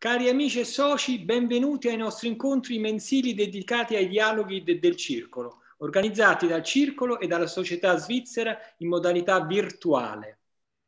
Cari amici e soci, benvenuti ai nostri incontri mensili dedicati ai dialoghi del Circolo, organizzati dal Circolo e dalla Società Svizzera in modalità virtuale.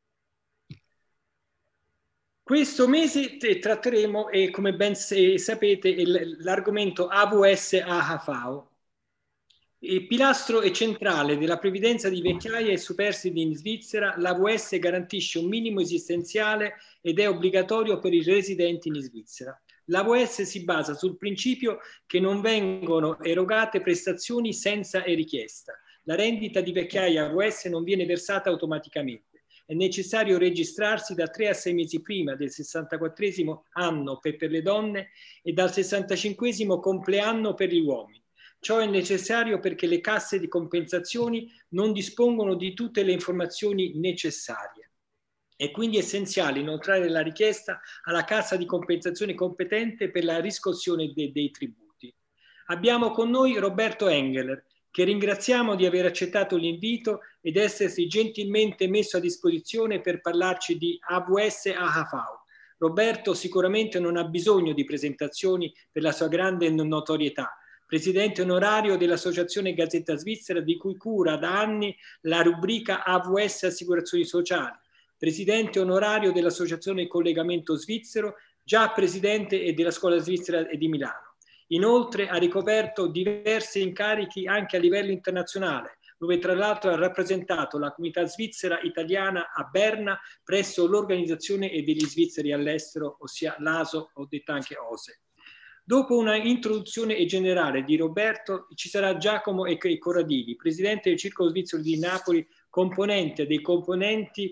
Questo mese tratteremo, come ben sapete, l'argomento AVS-AHV, pilastro e centrale della previdenza di vecchiaia e superstiti in Svizzera. L'AVS garantisce un minimo esistenziale ed è obbligatorio per i residenti in Svizzera. L'AVS si basa sul principio che non vengono erogate prestazioni senza richiesta. La rendita di vecchiaia AVS non viene versata automaticamente. È necessario registrarsi da 3 a 6 mesi prima del 64° anno per le donne e dal 65° compleanno per gli uomini. Ciò è necessario perché le casse di compensazioni non dispongono di tutte le informazioni necessarie. È quindi essenziale inoltrare la richiesta alla cassa di compensazione competente per la riscossione dei tributi. Abbiamo con noi Roberto Engeler, che ringraziamo di aver accettato l'invito ed essersi gentilmente messo a disposizione per parlarci di AVS-AHV. Roberto sicuramente non ha bisogno di presentazioni per la sua grande notorietà. Presidente onorario dell'Associazione Gazzetta Svizzera, di cui cura da anni la rubrica AVS Assicurazioni Sociali. Presidente onorario dell'Associazione Collegamento Svizzero, già presidente della Scuola Svizzera di Milano. Inoltre ha ricoperto diversi incarichi anche a livello internazionale, dove tra l'altro ha rappresentato la comunità svizzera italiana a Berna presso l'Organizzazione degli Svizzeri all'estero, ossia l'ASO, o detta anche OSE. Dopo una introduzione generale di Roberto, ci sarà Giacomo Corradini, presidente del Circolo Svizzero di Napoli, componente dei componenti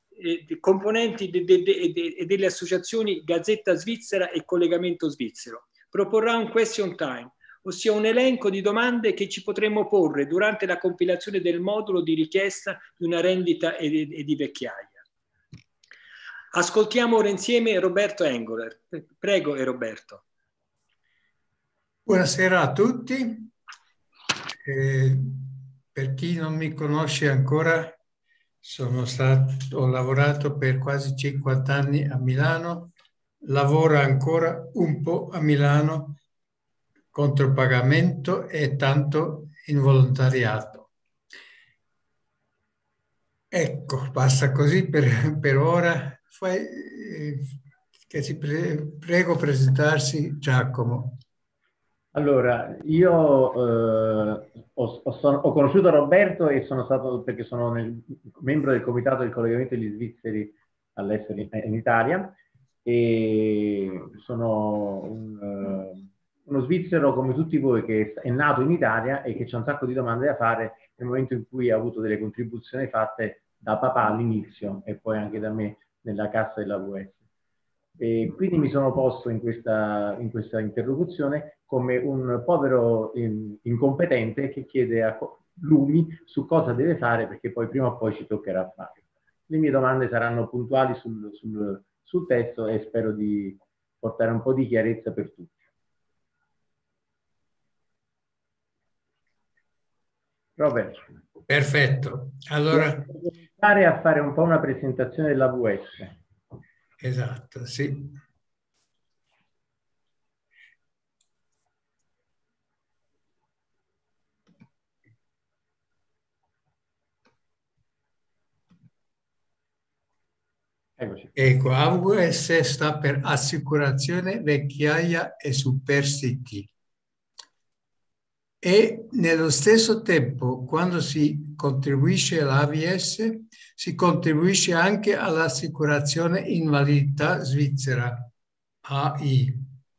delle associazioni Gazzetta Svizzera e Collegamento Svizzero. Proporrà un question time, ossia un elenco di domande che ci potremmo porre durante la compilazione del modulo di richiesta di una rendita e di vecchiaia. Ascoltiamo ora insieme Roberto Engeler. Prego, Roberto. Buonasera a tutti. Per chi non mi conosce ancora, ho lavorato per quasi 50 anni a Milano, lavoro ancora un po' a Milano contro pagamento e tanto in volontariato. Ecco, basta così per ora. Prego presentarsi, Giacomo. Allora, io ho conosciuto Roberto e sono stato, perché sono membro del comitato del collegamento degli svizzeri all'estero in Italia, e sono uno svizzero come tutti voi che è nato in Italia e che c'è un sacco di domande da fare nel momento in cui ha avuto delle contribuzioni fatte da papà all'inizio e poi anche da me nella cassa dell'AVS. E quindi mi sono posto in questa interlocuzione come un povero incompetente che chiede a Lumi su cosa deve fare, perché poi prima o poi ci toccherà fare. Le mie domande saranno puntuali sul testo e spero di portare un po' di chiarezza per tutti. Roberto. Perfetto. Allora, iniziare a fare un po' una presentazione dell'AVS. Esatto, sì. Ecco, AVS sta per Assicurazione Vecchiaia e Superstiti. E nello stesso tempo, quando si contribuisce all'AVS, si contribuisce anche all'Assicurazione Invalidità Svizzera, AI.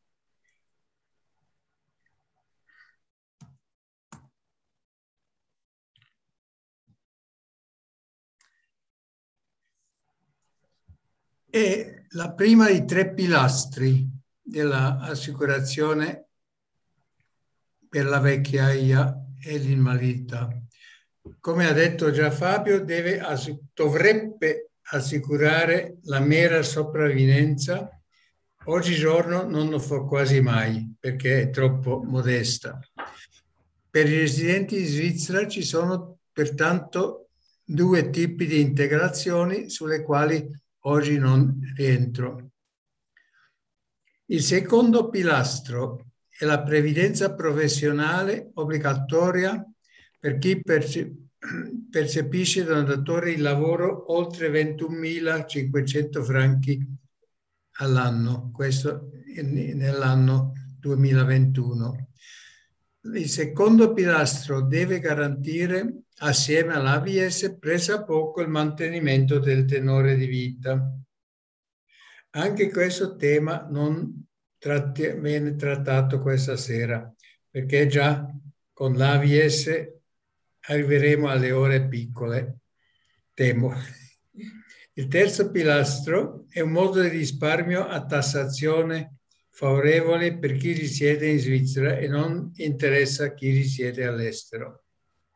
È la prima dei 3 pilastri dell'assicurazione per la vecchiaia e l'invalidità. Come ha detto già Fabio, dovrebbe assicurare la mera sopravvivenza. Oggigiorno non lo fa quasi mai perché è troppo modesta. Per i residenti in Svizzera ci sono pertanto 2 tipi di integrazioni sulle quali oggi non rientro. Il secondo pilastro è la previdenza professionale obbligatoria per chi percepisce da un datore di lavoro oltre 21.500 franchi all'anno, questo nell'anno 2021. Il secondo pilastro deve garantire, assieme all'AVS, pressappoco il mantenimento del tenore di vita. Anche questo tema non viene trattato questa sera, perché già con l'AVS arriveremo alle ore piccole, temo. Il terzo pilastro è un modo di risparmio a tassazione favorevole per chi risiede in Svizzera e non interessa chi risiede all'estero.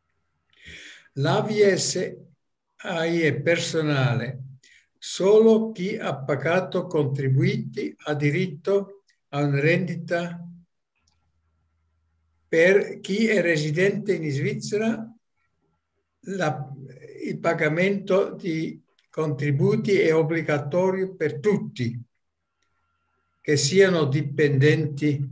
L'AVS AI è personale. Solo chi ha pagato contributi ha diritto a una rendita. Per chi è residente in Svizzera, il pagamento di contributi è obbligatorio per tutti, che siano dipendenti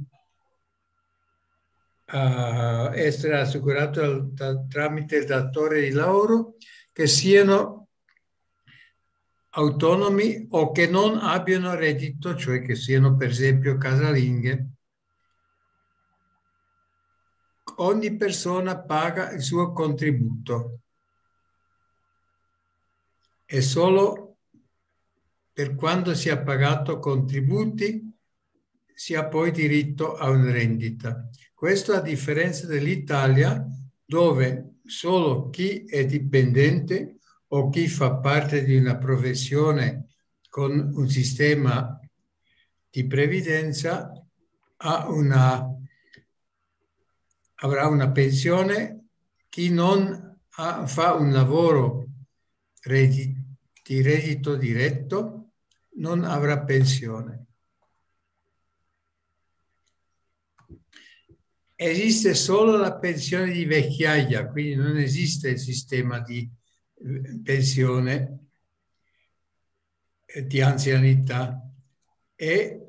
a essere assicurati tramite il datore di lavoro, che siano autonomi o che non abbiano reddito, cioè che siano per esempio casalinghe. Ogni persona paga il suo contributo e solo per quando si è pagato contributi si ha poi diritto a una rendita. Questo a differenza dell'Italia, dove solo chi è dipendente o chi fa parte di una professione con un sistema di previdenza avrà una pensione. Chi non fa un lavoro di reddito diretto non avrà pensione. Esiste solo la pensione di vecchiaia, quindi non esiste il sistema di pensione di anzianità e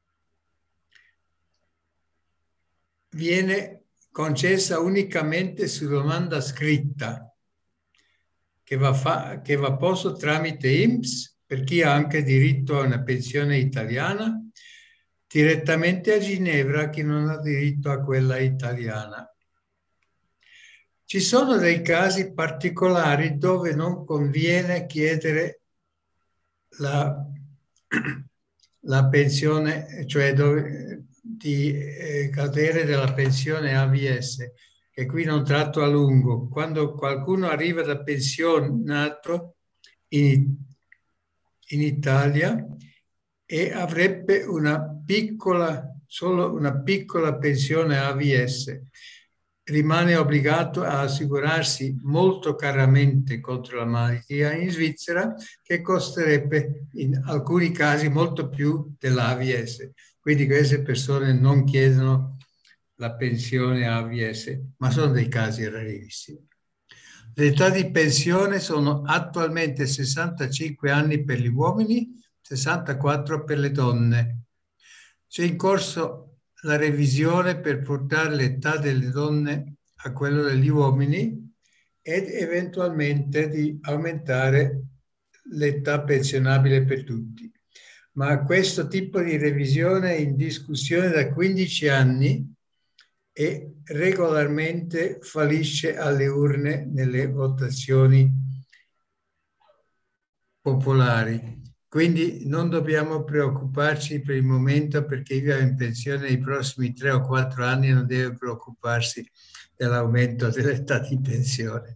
viene concessa unicamente su domanda scritta che va posto tramite INPS per chi ha anche diritto a una pensione italiana, direttamente a Ginevra chi non ha diritto a quella italiana. Ci sono dei casi particolari dove non conviene chiedere la pensione, cioè di cadere della pensione AVS, che qui non tratto a lungo. Quando qualcuno arriva da pensionato in Italia e avrebbe solo una piccola pensione AVS, rimane obbligato a assicurarsi molto caramente contro la malattia in Svizzera, che costerebbe in alcuni casi molto più dell'AVS. Quindi queste persone non chiedono la pensione AVS, ma sono dei casi rarissimi. L'età di pensione sono attualmente 65 anni per gli uomini, 64 per le donne. C'è in corso la revisione per portare l'età delle donne a quello degli uomini ed eventualmente di aumentare l'età pensionabile per tutti. Ma questo tipo di revisione è in discussione da 15 anni e regolarmente fallisce alle urne nelle votazioni popolari. Quindi non dobbiamo preoccuparci per il momento, perché chi va in pensione nei prossimi 3 o 4 anni non deve preoccuparsi dell'aumento dell'età di pensione.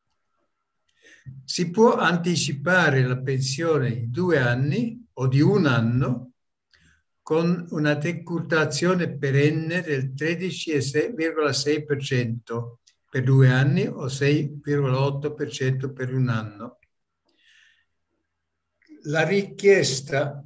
Si può anticipare la pensione di 2 anni o di 1 anno con una decurtazione perenne del 13,6% per 2 anni o 6,8% per 1 anno. La richiesta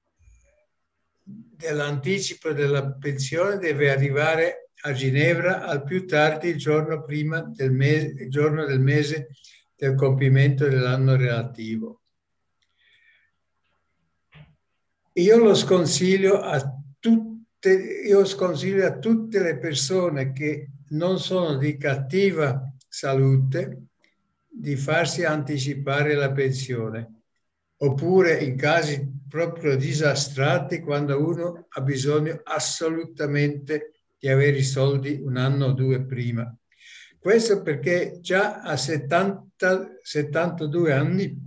dell'anticipo della pensione deve arrivare a Ginevra al più tardi il giorno prima del mese del compimento dell'anno relativo. Io lo sconsiglio a io sconsiglio a tutte le persone che non sono di cattiva salute di farsi anticipare la pensione, oppure in casi proprio disastrati, quando uno ha bisogno assolutamente di avere i soldi un anno o due prima. Questo perché già a 72 anni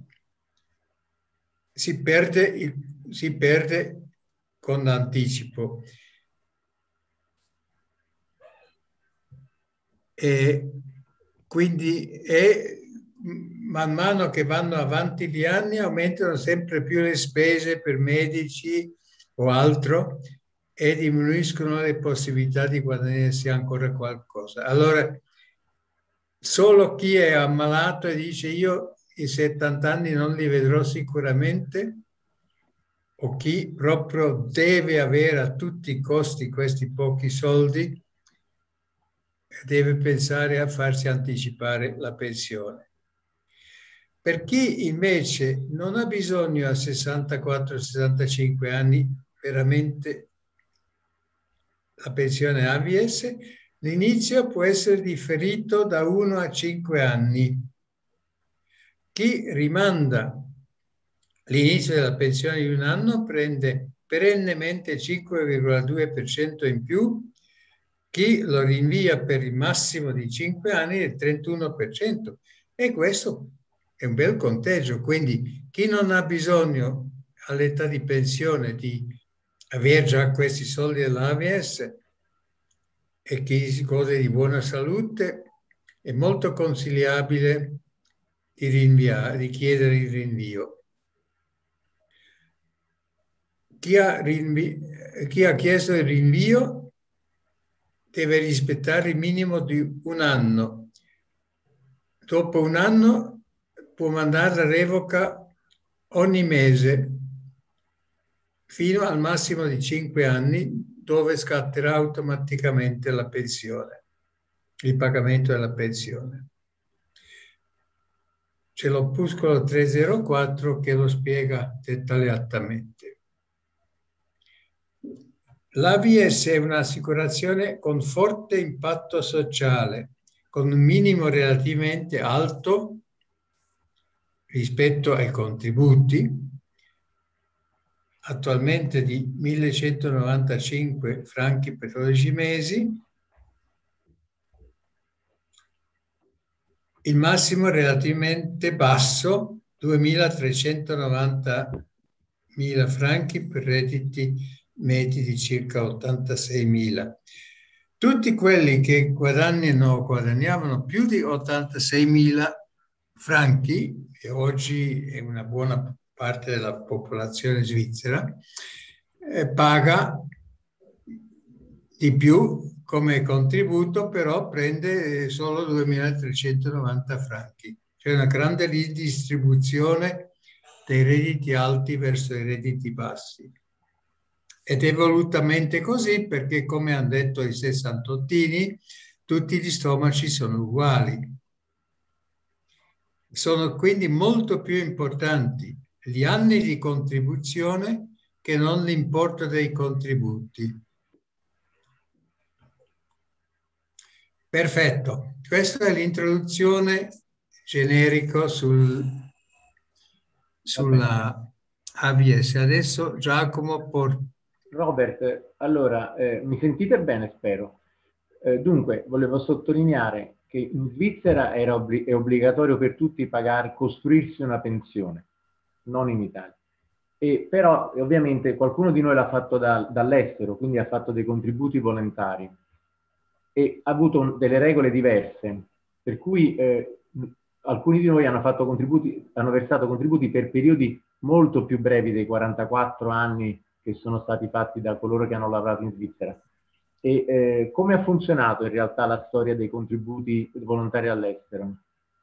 si perde con anticipo. E quindi man mano che vanno avanti gli anni aumentano sempre più le spese per medici o altro e diminuiscono le possibilità di guadagnarsi ancora qualcosa. Allora, solo chi è ammalato e dice io i 70 anni non li vedrò sicuramente, o chi proprio deve avere a tutti i costi questi pochi soldi, deve pensare a farsi anticipare la pensione. Per chi invece non ha bisogno a 64-65 anni veramente la pensione AVS, l'inizio può essere differito da 1 a 5 anni. Chi rimanda l'inizio della pensione di un anno prende perennemente il 5,2% in più, chi lo rinvia per il massimo di 5 anni il 31%. E questo è un bel conteggio. Quindi chi non ha bisogno all'età di pensione di avere già questi soldi dell'AVS e chi si gode di buona salute, è molto consigliabile di chiedere il rinvio. Chi ha chiesto il rinvio deve rispettare il minimo di un anno. Dopo un anno può mandare la revoca ogni mese fino al massimo di 5 anni, dove scatterà automaticamente la pensione, il pagamento della pensione. C'è l'opuscolo 304 che lo spiega dettagliatamente. L'AVS è un'assicurazione con forte impatto sociale, con un minimo relativamente alto rispetto ai contributi, attualmente di 1.195 franchi per 12 mesi, il massimo relativamente basso, 2.390.000 franchi per redditi medi di circa 86.000. Tutti quelli che guadagnavano più di 86.000 franchi, e oggi è una buona parte della popolazione svizzera, paga di più come contributo, però prende solo 2.390 franchi. C'è una grande distribuzione dei redditi alti verso i redditi bassi. Ed è volutamente così perché, come hanno detto i sessantottini, tutti gli stomaci sono uguali. Sono quindi molto più importanti gli anni di contribuzione che non l'importo dei contributi. Perfetto, questa è l'introduzione generica sulla AVS. Adesso Giacomo Robert, allora, mi sentite bene, spero. Dunque, volevo sottolineare che in Svizzera è obbligatorio per tutti costruirsi una pensione, non in Italia. Però, ovviamente, qualcuno di noi l'ha fatto dall'estero, quindi ha fatto dei contributi volontari e ha avuto delle regole diverse, per cui alcuni di noi hanno versato contributi per periodi molto più brevi dei 44 anni che sono stati fatti da coloro che hanno lavorato in Svizzera. E come ha funzionato in realtà la storia dei contributi volontari all'estero?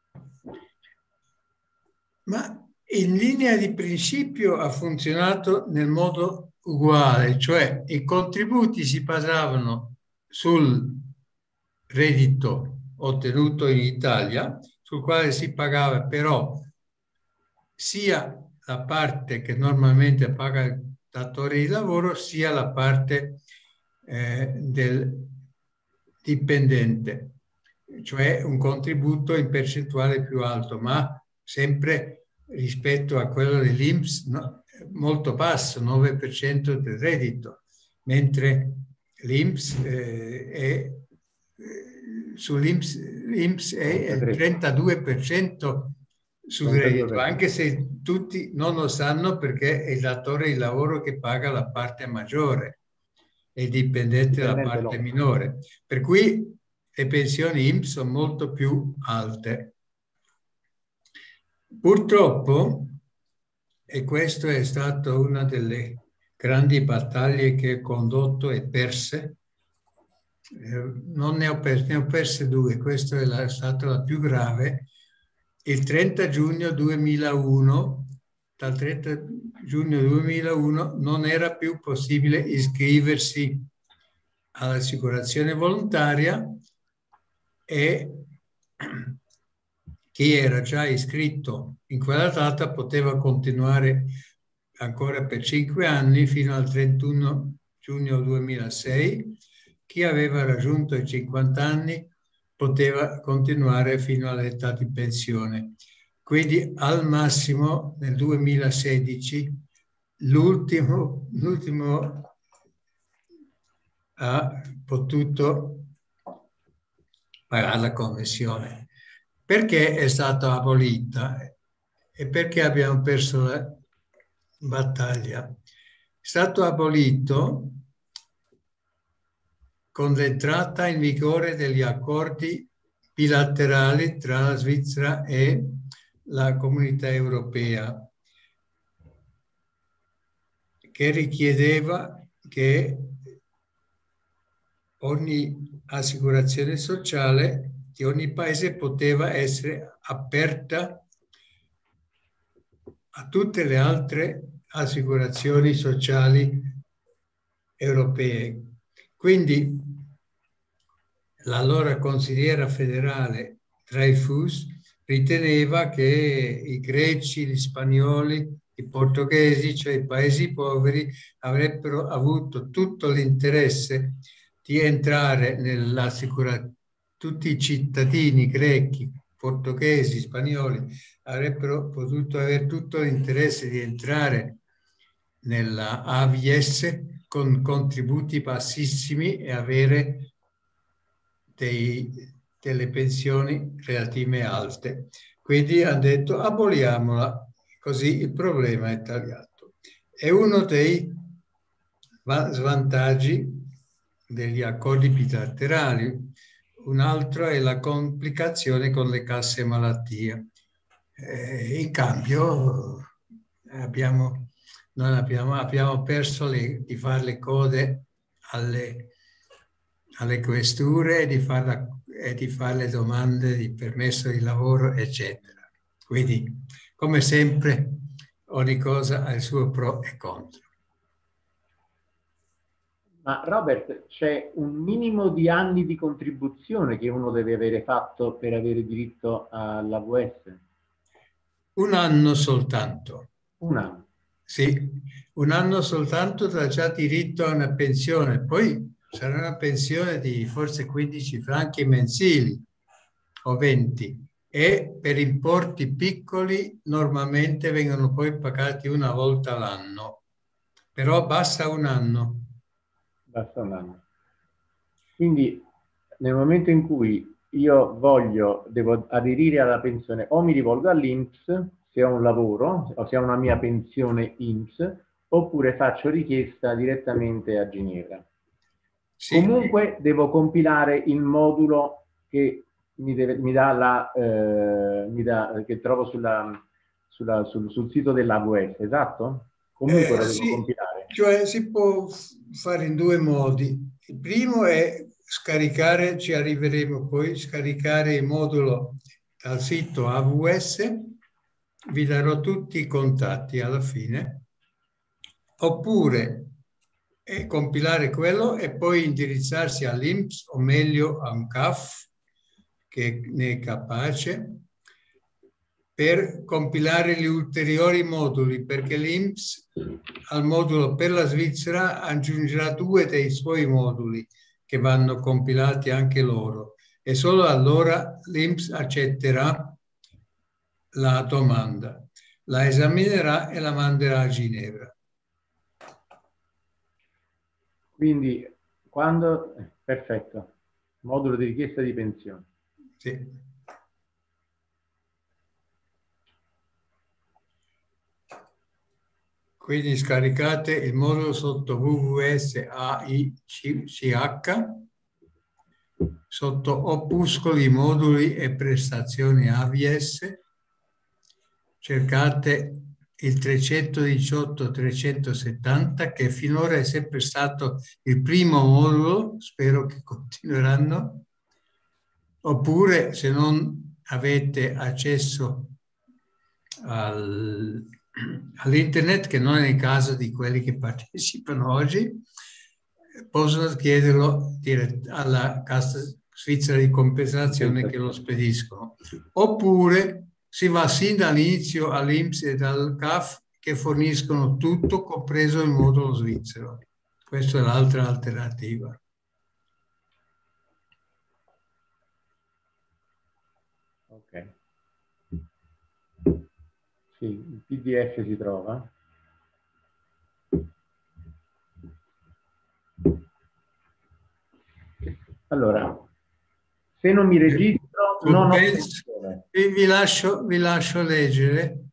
Ma in linea di principio ha funzionato nel modo uguale, cioè i contributi si basavano sul reddito ottenuto in Italia, sul quale si pagava però sia la parte che normalmente paga il datore di lavoro sia la parte del dipendente, cioè un contributo in percentuale più alto, ma sempre rispetto a quello dell'INPS molto basso, 9% del reddito, mentre l'INPS l'INPS è il 32% sul reddito, anche se tutti non lo sanno perché è il datore di lavoro che paga la parte maggiore e il dipendente la parte minore. Per cui le pensioni INPS sono molto più alte. Purtroppo, e questa è stata una delle grandi battaglie che ho condotto e perse, non ne ho perse due, questa è stata la più grave. Il 30 giugno 2001, dal 30 giugno 2001 non era più possibile iscriversi all'assicurazione volontaria e chi era già iscritto in quella data poteva continuare ancora per 5 anni fino al 31 giugno 2006. Chi aveva raggiunto i 50 anni poteva continuare fino all'età di pensione. Quindi al massimo nel 2016 l'ultimo ha potuto pagare la convenzione. Perché è stata abolita e perché abbiamo perso la battaglia? È stato abolito con l'entrata in vigore degli accordi bilaterali tra la Svizzera e la Comunità Europea, che richiedeva che ogni assicurazione sociale di ogni paese poteva essere aperta a tutte le altre assicurazioni sociali europee. Quindi l'allora consigliera federale Dreyfus riteneva che i greci, gli spagnoli, i portoghesi, cioè i paesi poveri, avrebbero avuto tutto l'interesse di entrare nell'assicurazione. Tutti i cittadini greci, portoghesi, spagnoli avrebbero potuto avere tutto l'interesse di entrare nella AVS con contributi bassissimi e avere delle pensioni relative alte. Quindi hanno detto aboliamola, così il problema è tagliato. È uno dei svantaggi degli accordi bilaterali. Un altro è la complicazione con le casse malattia. In cambio abbiamo perso di fare le code alle questure e di fare le domande di permesso di lavoro, eccetera. Quindi, come sempre, ogni cosa ha il suo pro e contro. Ma Robert, c'è un minimo di anni di contribuzione che uno deve avere fatto per avere diritto all'AVS? Un anno soltanto. Un anno? Sì, un anno soltanto dà già diritto a una pensione. Poi sarà una pensione di forse 15 franchi mensili o 20 e per importi piccoli normalmente vengono poi pagati una volta l'anno. Però basta un anno. Basta un anno. Quindi nel momento in cui io devo aderire alla pensione, o mi rivolgo all'INPS se ho un lavoro, o se ho una mia pensione INPS, oppure faccio richiesta direttamente a Ginevra. Sì. Comunque devo compilare il modulo che che trovo sul sito dell'AVS, esatto? Comunque lo devo compilare. Cioè si può fare in due modi. Il primo è scaricare, ci arriveremo poi, scaricare il modulo dal sito AVS, vi darò tutti i contatti alla fine, oppure compilare quello e poi indirizzarsi all'INPS o meglio a un CAF che ne è capace per compilare gli ulteriori moduli, perché l'INPS al modulo per la Svizzera aggiungerà 2 dei suoi moduli che vanno compilati anche loro, e solo allora l'INPS accetterà la domanda, la esaminerà e la manderà a Ginevra. Quindi quando... Perfetto. Modulo di richiesta di pensione. Sì. Quindi scaricate il modulo sotto www.aich, sotto opuscoli, moduli e prestazioni AVS, cercate il 318-370 che finora è sempre stato il primo modulo, spero che continueranno, oppure se non avete accesso all'internet, che non è il caso di quelli che partecipano oggi, possono chiederlo alla Cassa Svizzera di Compensazione che lo spediscono. Oppure si va sin dall'inizio all'INPS e dal CAF che forniscono tutto, compreso il modulo svizzero. Questa è l'altra alternativa. Ok. Sì, il PDF si trova. Allora, se non mi registro, non ho pensione. Vi lascio leggere.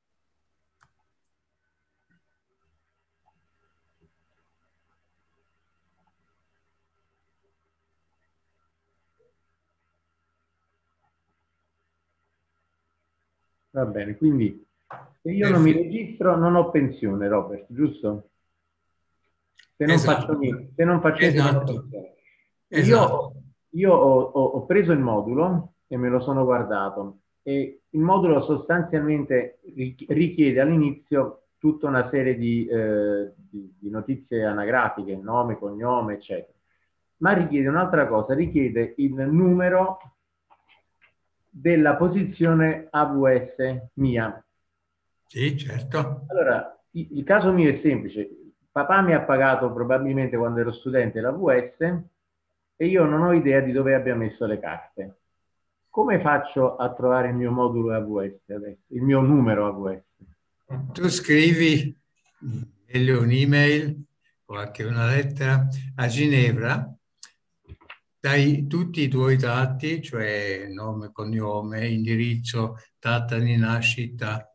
Va bene, quindi se io non mi registro non ho pensione, Robert, giusto? Se non faccio niente, se non faccio niente non ho pensione. Io ho preso il modulo e me lo sono guardato, e il modulo sostanzialmente richiede all'inizio tutta una serie di notizie anagrafiche, nome, cognome, eccetera. Ma richiede un'altra cosa, richiede il numero della posizione AVS mia. Sì, certo. Allora, il caso mio è semplice. Papà mi ha pagato probabilmente quando ero studente l'AVS e io non ho idea di dove abbia messo le carte. Come faccio a trovare il mio modulo AVS adesso, il mio numero AVS? Tu scrivi meglio un'email o anche una lettera a Ginevra, dai tutti i tuoi dati, cioè nome, cognome, indirizzo, data di nascita,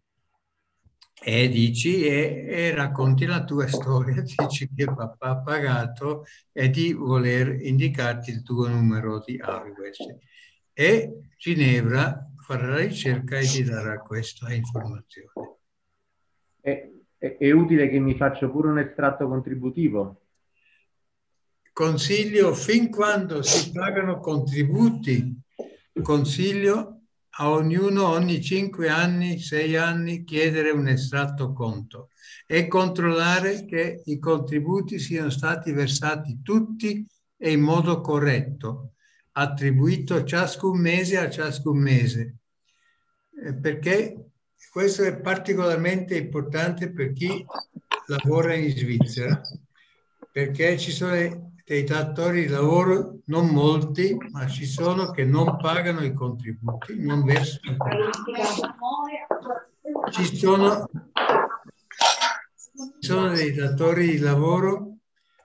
e dici e racconti la tua storia, dici che papà ha pagato e di voler indicarti il tuo numero di AVS. E Ginevra farà la ricerca e ti darà questa informazione. È utile che mi faccia pure un estratto contributivo? Consiglio, fin quando si pagano contributi, consiglio a ognuno ogni 5 anni, 6 anni chiedere un estratto conto e controllare che i contributi siano stati versati tutti e in modo corretto, attribuito ciascun mese a ciascun mese, perché questo è particolarmente importante per chi lavora in Svizzera, perché ci sono dei datori di lavoro, non molti, ma ci sono, che non pagano i contributi, non versano i contributi. Ci sono dei datori di lavoro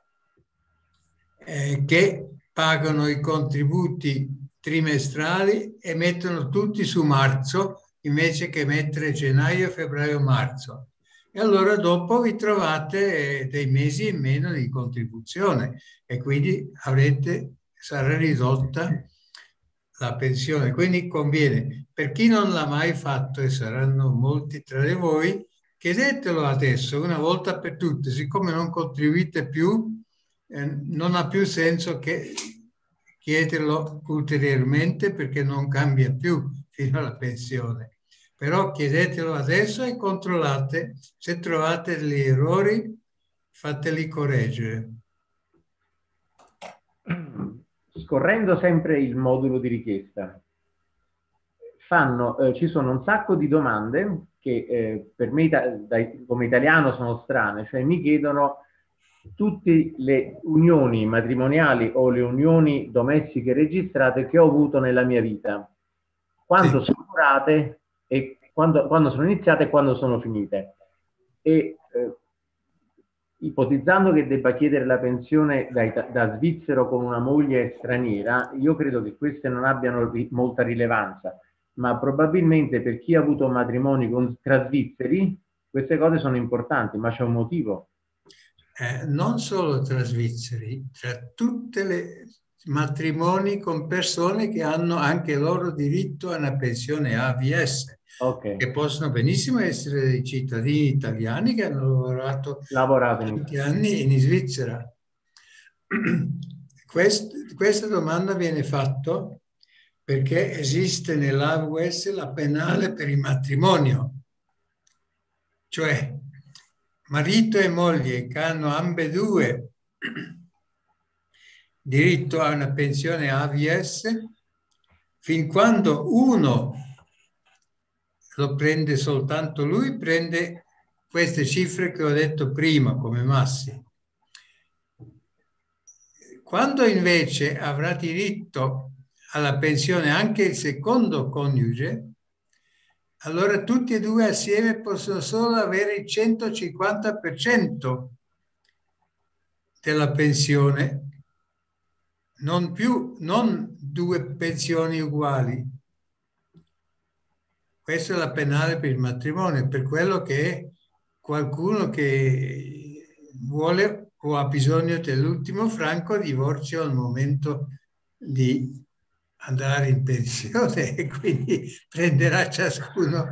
che pagano i contributi trimestrali e mettono tutti su marzo invece che mettere gennaio, febbraio, marzo. E allora dopo vi trovate dei mesi in meno di contribuzione e quindi sarà ridotta la pensione. Quindi conviene, per chi non l'ha mai fatto, e saranno molti tra di voi, chiedetelo adesso, una volta per tutte, siccome non contribuite più, non ha più senso che chiederlo ulteriormente perché non cambia più fino alla pensione. Però chiedetelo adesso e controllate, se trovate degli errori, fateli correggere. Scorrendo sempre il modulo di richiesta, ci sono un sacco di domande che per me come italiano sono strane, cioè mi chiedono tutte le unioni matrimoniali o le unioni domestiche registrate che ho avuto nella mia vita, quando sono durate e quando sono iniziate e quando sono finite. E ipotizzando che debba chiedere la pensione da svizzero con una moglie straniera, io credo che queste non abbiano molta rilevanza, ma probabilmente per chi ha avuto matrimoni tra svizzeri queste cose sono importanti, ma c'è un motivo. Non solo tra svizzeri, tra tutte le matrimoni con persone che hanno anche loro diritto a una pensione AVS. Okay. Che possono benissimo essere dei cittadini italiani che hanno lavorato tanti anni in Svizzera. Questa domanda viene fatta perché esiste nell'AVS la penale per il matrimonio, cioè marito e moglie che hanno ambedue diritto a una pensione AVS, fin quando uno lo prende soltanto lui, prende queste cifre che ho detto prima come massi. Quando invece avrà diritto alla pensione anche il secondo coniuge, allora tutti e due assieme possono solo avere il 150% della pensione, non due pensioni uguali. Questa è la penale per il matrimonio, per quello che qualcuno che vuole o ha bisogno dell'ultimo franco divorzio al momento di andare in pensione e quindi prenderà ciascuno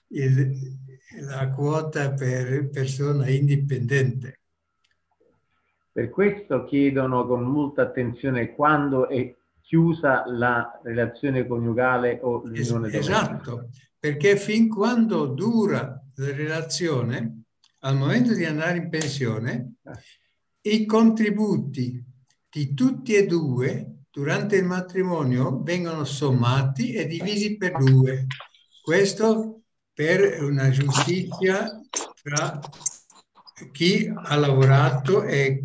la quota per persona indipendente. Per questo chiedono con molta attenzione quando è chiusa la relazione coniugale o l'unione domestica. Esatto. Perché fin quando dura la relazione, al momento di andare in pensione, i contributi di tutti e due durante il matrimonio vengono sommati e divisi per 2. Questo per una giustizia tra chi ha lavorato e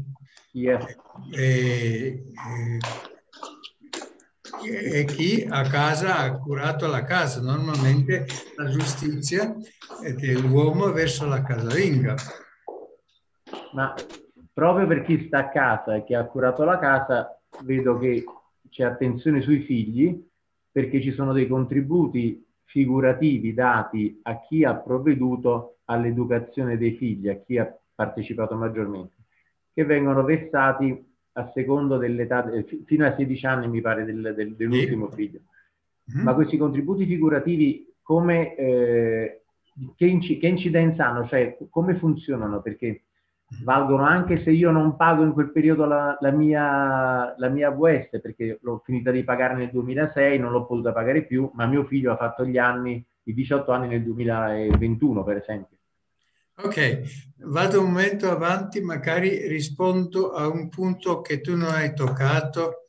chi a casa ha curato la casa. Normalmente la giustizia è dell'uomo verso la casalinga. Ma proprio per chi sta a casa e che ha curato la casa, vedo che c'è attenzione sui figli, perché ci sono dei contributi figurativi dati a chi ha provveduto all'educazione dei figli, a chi ha partecipato maggiormente, che vengono versati a secondo dell'età, fino a 16 anni mi pare dell'ultimo figlio. Ma questi contributi figurativi che incidenza hanno? Cioè come funzionano? Perché valgono anche se io non pago in quel periodo la mia AVS, perché l'ho finita di pagare nel 2006, non l'ho potuta pagare più, ma mio figlio ha fatto i 18 anni nel 2021 per esempio. Ok, vado un momento avanti, magari rispondo a un punto che tu non hai toccato.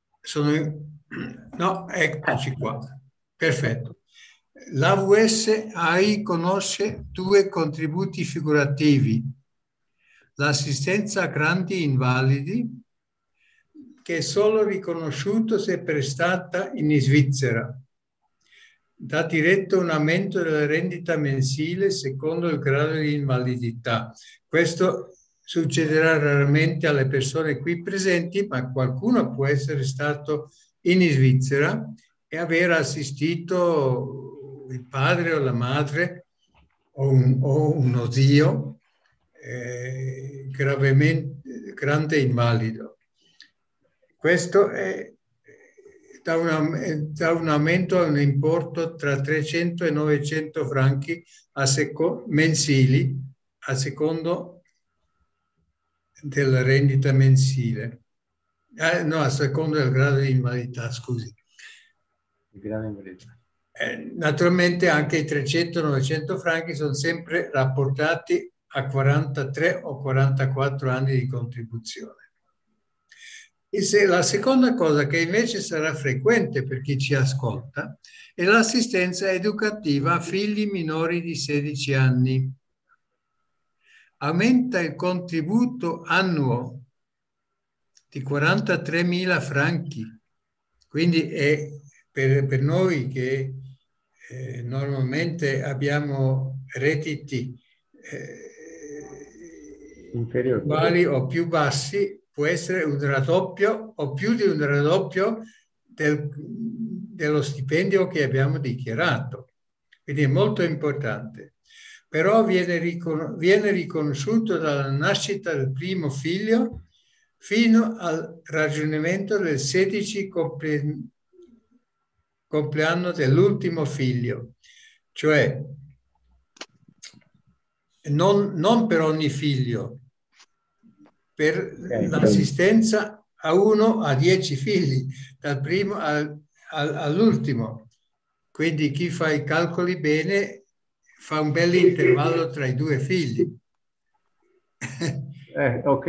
No, eccoci qua. Perfetto. L'AVS AI conosce 2 contributi figurativi. L'assistenza a grandi invalidi, che è solo riconosciuto se prestata in Svizzera. Dà diretto un aumento della rendita mensile secondo il grado di invalidità. Questo succederà raramente alle persone qui presenti, ma qualcuno può essere stato in Svizzera e aver assistito il padre o la madre o uno zio gravemente grande invalido. Questo è da un aumento a un importo tra 300 e 900 franchi mensili a secondo della rendita mensile. No, a secondo del grado di invalidità, scusi. Il grado di invalidità. Naturalmente anche i 300-900 franchi sono sempre rapportati a 43 o 44 anni di contribuzione. La seconda cosa che invece sarà frequente per chi ci ascolta è l'assistenza educativa a figli minori di 16 anni. Aumenta il contributo annuo di 43.000 franchi, quindi è per noi che normalmente abbiamo redditi inferiori uguali o più bassi, può essere un raddoppio o più di un raddoppio dello stipendio che abbiamo dichiarato. Quindi è molto importante. Però viene riconosciuto dalla nascita del primo figlio fino al raggiungimento del 16 compleanno dell'ultimo figlio, cioè non per ogni figlio, per l'assistenza a 1 a 10 figli, dal primo all'ultimo. Quindi chi fa i calcoli bene fa un bel intervallo tra i 2 figli. Ok.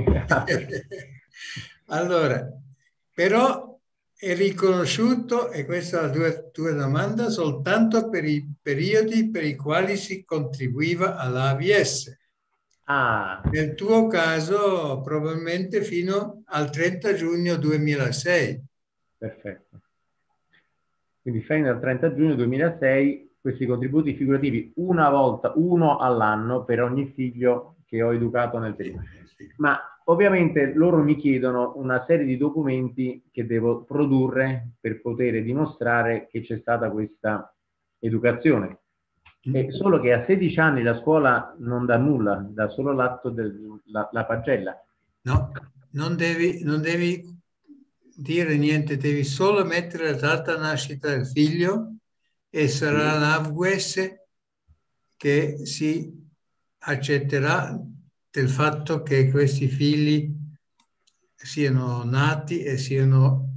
Allora, però è riconosciuto, e questa è la tua domanda, soltanto per i periodi per i quali si contribuiva all'AVS. Nel tuo caso probabilmente fino al 30 giugno 2006. Perfetto. Quindi fino al 30 giugno 2006 questi contributi figurativi uno all'anno per ogni figlio che ho educato nel periodo. Ma ovviamente loro mi chiedono una serie di documenti che devo produrre per poter dimostrare che c'è stata questa educazione. Solo che a 16 anni la scuola non dà nulla, dà solo l'atto della pagella. No, non devi dire niente, devi solo mettere la data nascita del figlio e sarà l'AVS che si accetterà del fatto che questi figli siano nati e siano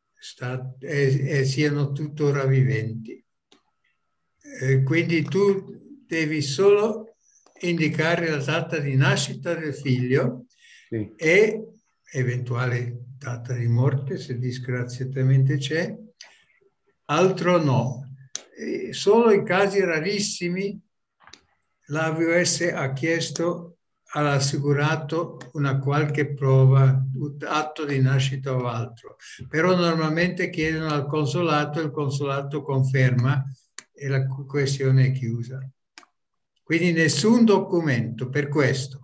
tuttora viventi. Quindi tu devi solo indicare la data di nascita del figlio e eventuale data di morte, se disgraziatamente c'è, altro no. Solo in casi rarissimi l'AVS ha chiesto all'assicurato una qualche prova, atto di nascita o altro, però normalmente chiedono al consolato e il consolato conferma e la questione è chiusa. Quindi nessun documento per questo.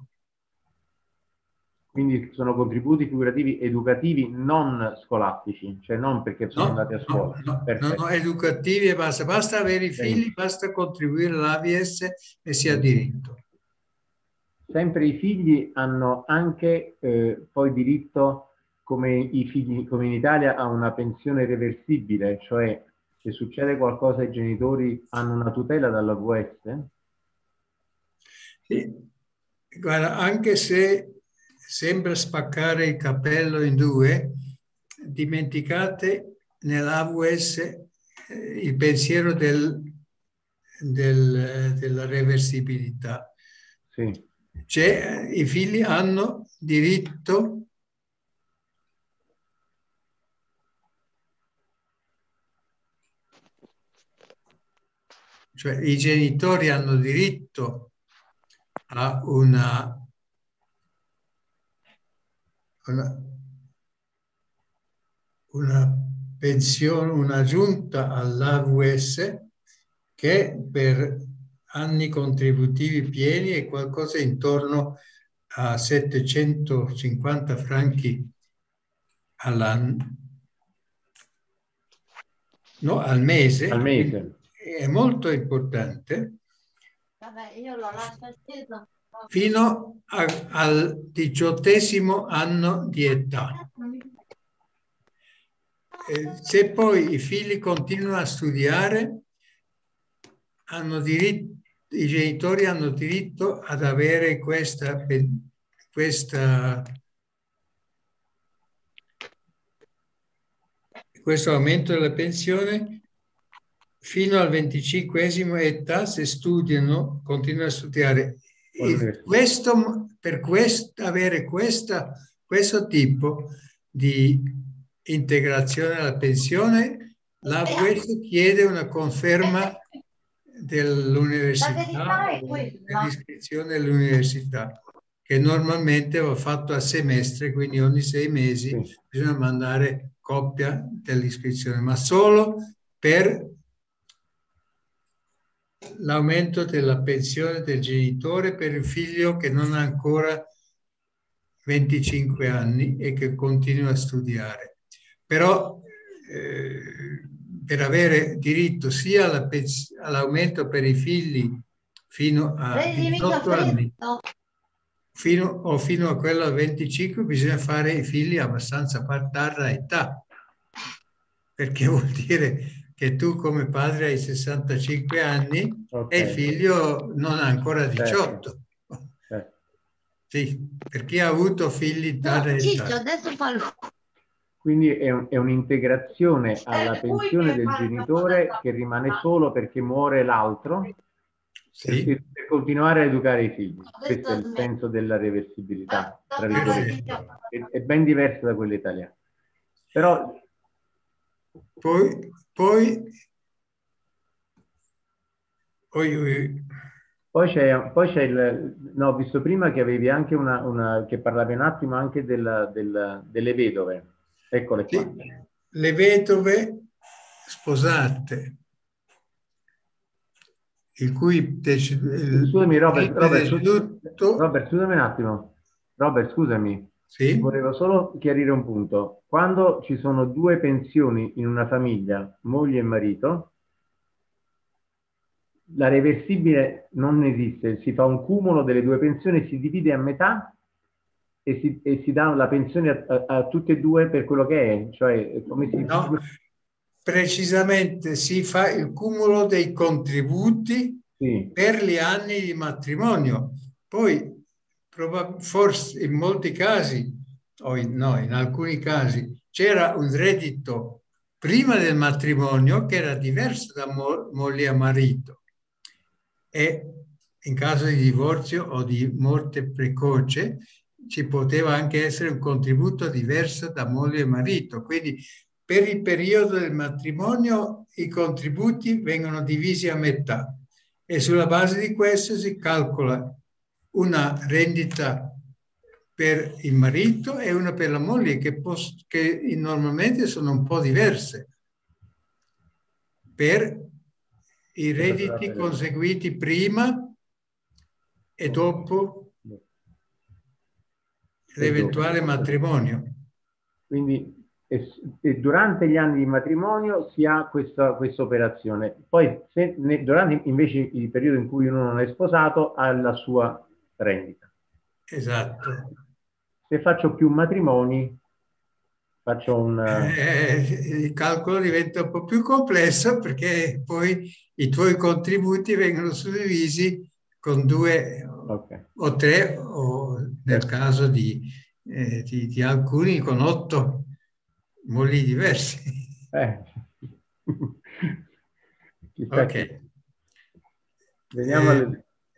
Quindi sono contributi figurativi educativi non scolastici, cioè non perché sono andati a scuola. No, educativi e basta avere i figli, basta contribuire all'AVS e si ha diritto. Sempre i figli hanno anche poi diritto, come i figli, come in Italia, a una pensione reversibile, cioè se succede qualcosa ai genitori hanno una tutela dall'AVS? Sì. Guarda, anche se sembra spaccare il capello in due, dimenticate nell'AVS il pensiero della reversibilità. Sì. Cioè, i figli hanno diritto cioè i genitori hanno diritto a una pensione, un'aggiunta all'AVS che per anni contributivi pieni è qualcosa intorno a 750 franchi all'anno, no, al mese. Al mese. È molto importante. Vabbè, io lo lascio acceso. Fino al 18° anno di età. Se poi i figli continuano a studiare, i genitori hanno diritto ad avere questo aumento della pensione fino al 25° età se studiano, continuano a studiare. Avere questo tipo di integrazione alla pensione, l'AVS chiede una conferma dell'università, dell'iscrizione all'università, che normalmente va fatto a semestre, quindi ogni 6 mesi bisogna mandare copia dell'iscrizione, ma solo per l'aumento della pensione del genitore per il figlio che non ha ancora 25 anni e che continua a studiare. Però per avere diritto sia all'aumento per i figli fino a 18 anni fino a quello a 25 bisogna fare i figli abbastanza tarda età, perché vuol dire che tu come padre hai 65 anni e il figlio non ha ancora 18. Sì, per chi ha avuto figli in tarda età. Quindi è un'integrazione alla pensione del genitore che rimane solo perché muore l'altro, per continuare a educare i figli. Questo è il senso della reversibilità, tra virgolette. È ben diverso da quella italiana. Però poi c'è il... No, ho visto prima che avevi anche che parlavi un attimo anche delle vedove. Eccole qua. Sì, le vedove sposate, il cui scusami Robert, scusami un attimo. Robert, scusami. Sì? Volevo solo chiarire un punto. Quando ci sono 2 pensioni in una famiglia, moglie e marito, la reversibile non esiste, si fa un cumulo delle 2 pensioni, si divide a metà e si dà la pensione a tutte e 2 per quello che è, cioè come si... No, precisamente si fa il cumulo dei contributi per gli anni di matrimonio. Poi forse in molti casi, in alcuni casi, c'era un reddito prima del matrimonio che era diverso da moglie a marito. E in caso di divorzio o di morte precoce ci poteva anche essere un contributo diverso da moglie e marito. Quindi per il periodo del matrimonio i contributi vengono divisi a metà e sulla base di questo si calcola una rendita per il marito e una per la moglie che normalmente sono un po' diverse per i redditi conseguiti prima e dopo l'eventuale matrimonio. Quindi durante gli anni di matrimonio si ha questa operazione. Poi durante invece il periodo in cui uno non è sposato ha la sua rendita. Esatto. Se faccio più matrimoni faccio il calcolo diventa un po' più complesso perché poi i tuoi contributi vengono suddivisi con 2 o 3 o nel caso di alcuni con 8 mogli diversi. Ok. Vediamo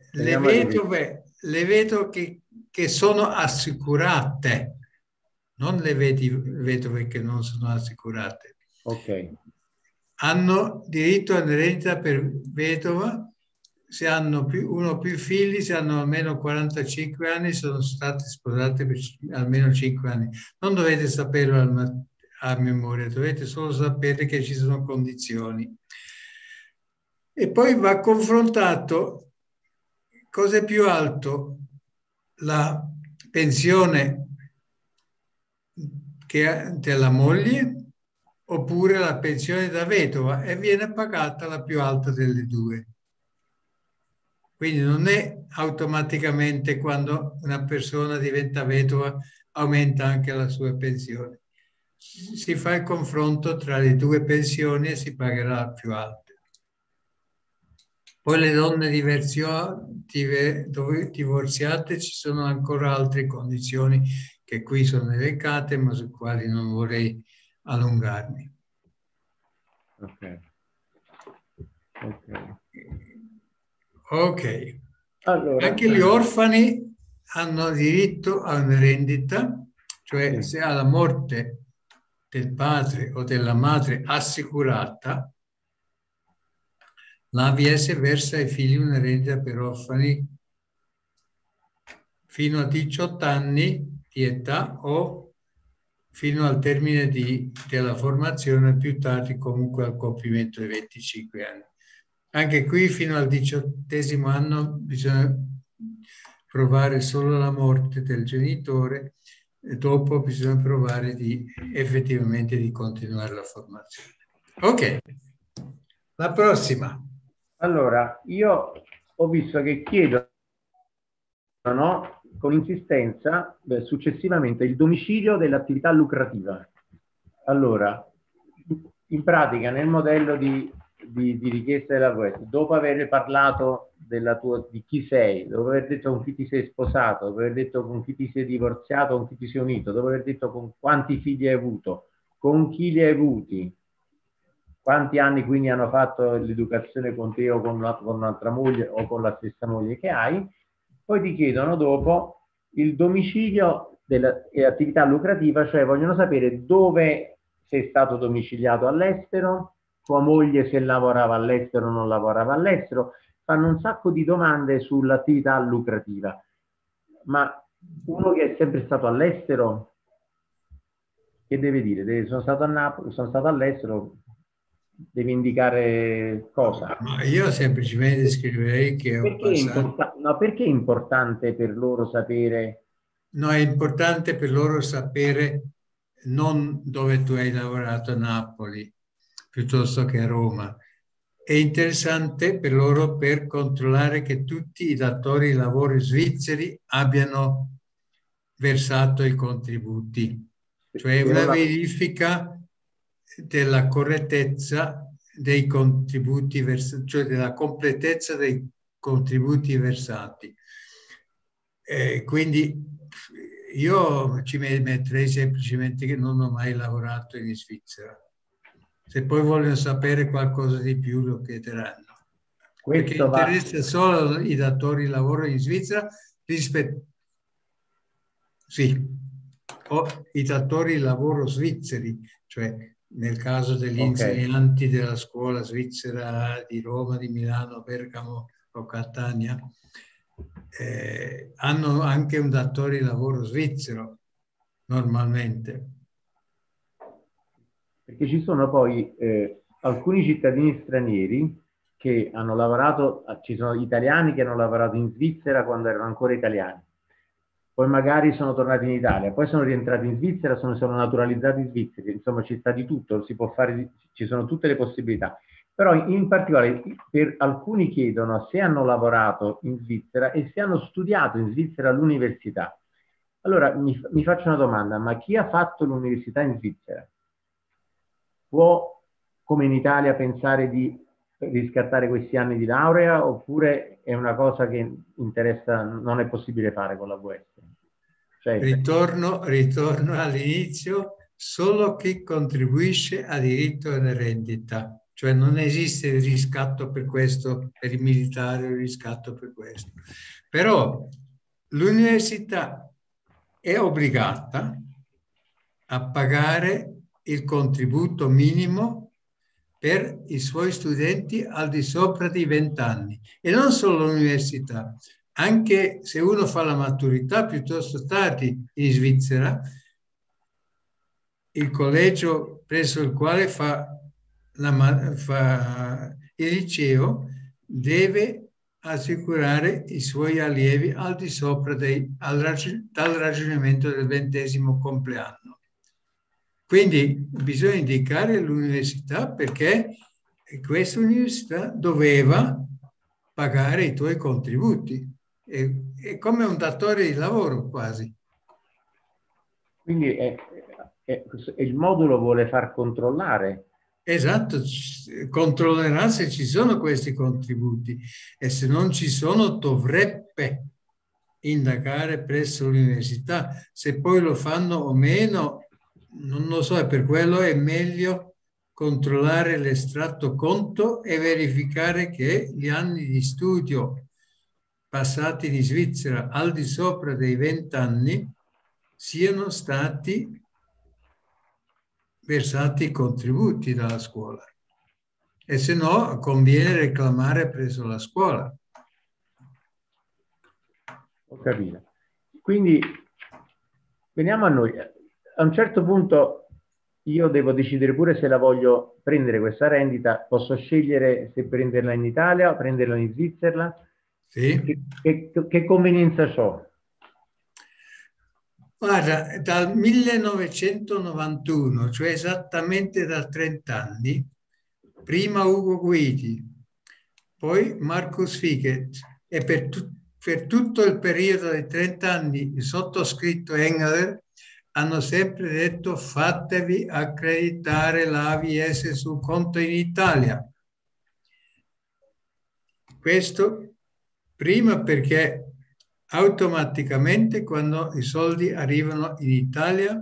le vedove che sono assicurate, non le vedove che non sono assicurate. Ok. Hanno diritto a rendita per vedova se hanno uno o più figli, se hanno almeno 45 anni, sono state sposate per almeno 5 anni. Non dovete saperlo a memoria, dovete solo sapere che ci sono condizioni. E poi va confrontato cosa è più alto, la pensione della moglie oppure la pensione da vedova, e viene pagata la più alta delle 2. Quindi non è automaticamente quando una persona diventa vedova aumenta anche la sua pensione. Si fa il confronto tra le 2 pensioni e si pagherà la più alta. Poi le donne divorziate, ci sono ancora altre condizioni che qui sono elencate, ma su quali non vorrei allungarmi. Ok. Allora, anche gli orfani hanno diritto a una rendita Cioè, se alla morte del padre o della madre assicurata, l'AVS versa ai figli una rendita per orfani fino a 18 anni di età o fino al termine della formazione, più tardi comunque al compimento dei 25 anni. Anche qui fino al 18° anno bisogna provare solo la morte del genitore e dopo bisogna provare effettivamente di continuare la formazione. Ok, la prossima. Allora, io ho visto che chiedono con insistenza successivamente il domicilio dell'attività lucrativa. Allora, in pratica nel modello di richiesta della AVS, dopo aver parlato di chi sei, dopo aver detto con chi ti sei sposato, dopo aver detto con chi ti sei divorziato, con chi ti sei unito, dopo aver detto con quanti figli hai avuto, con chi li hai avuti, quanti anni quindi hanno fatto l'educazione con te o con un'altra moglie o con la stessa moglie che hai, poi ti chiedono dopo il domicilio dell'attività lucrativa, cioè vogliono sapere dove sei stato domiciliato all'estero, tua moglie se lavorava all'estero o non lavorava all'estero, fanno un sacco di domande sull'attività lucrativa. Ma uno che è sempre stato all'estero, che deve dire? Sono stato a Napoli, sono stato all'estero, devi indicare cosa? Ma io semplicemente scriverei che ho passato... No, perché è importante per loro sapere? No, è importante per loro sapere non dove tu hai lavorato a Napoli, piuttosto che a Roma. È interessante per loro per controllare che tutti i datori di lavoro svizzeri abbiano versato i contributi. Cioè una verifica della correttezza dei contributi versati, cioè della completezza dei contributi versati. Quindi io ci metterei semplicemente che non ho mai lavorato in Svizzera. Se poi vogliono sapere qualcosa di più lo chiederanno. Perché interessa solo i datori di lavoro in Svizzera o i datori di lavoro svizzeri, cioè nel caso degli insegnanti della scuola svizzera di Roma, di Milano, Bergamo o Catania, hanno anche un datore di lavoro svizzero normalmente. Perché ci sono poi alcuni cittadini stranieri che hanno lavorato, ci sono italiani che hanno lavorato in Svizzera quando erano ancora italiani, poi magari sono tornati in Italia, poi sono rientrati in Svizzera, sono naturalizzati svizzeri, insomma ci sta di tutto, si può fare, ci sono tutte le possibilità. Però in particolare per alcuni chiedono se hanno lavorato in Svizzera e se hanno studiato in Svizzera all'università. Allora mi faccio una domanda, ma chi ha fatto l'università in Svizzera può, come in Italia, pensare di riscattare questi anni di laurea oppure è una cosa che interessa, non è possibile fare con la VS? Cioè, ritorno all'inizio, solo chi contribuisce a diritto alla rendita, cioè non esiste il riscatto per questo, per i militari, il riscatto per questo. Però l'università è obbligata a pagare il contributo minimo per i suoi studenti al di sopra di 20 anni. E non solo l'università, anche se uno fa la maturità piuttosto tardi in Svizzera, il collegio presso il quale fa il liceo deve assicurare i suoi allievi al di sopra dal raggiungimento del 20° compleanno. Quindi bisogna indicare l'università perché questa università doveva pagare i tuoi contributi. È come un datore di lavoro quasi. Quindi il modulo vuole far controllare. Esatto, controllerà se ci sono questi contributi e se non ci sono dovrebbe indagare presso l'università. Se poi lo fanno o meno, non lo so, e per quello è meglio controllare l'estratto conto e verificare che gli anni di studio passati in Svizzera al di sopra dei 20 anni siano stati versati i contributi dalla scuola. E se no conviene reclamare presso la scuola. Ho capito. Quindi veniamo a noi. A un certo punto io devo decidere pure se la voglio prendere questa rendita. Posso scegliere se prenderla in Italia o prenderla in Svizzera. Sì. Che convenienza ho? Guarda, dal 1991, cioè esattamente da 30 anni, prima Ugo Guidi, poi Markus Figet, e per tutto il periodo dei 30 anni il sottoscritto Engler hanno sempre detto: fatevi accreditare l'AVS sul conto in Italia. Questo prima perché automaticamente quando i soldi arrivano in Italia,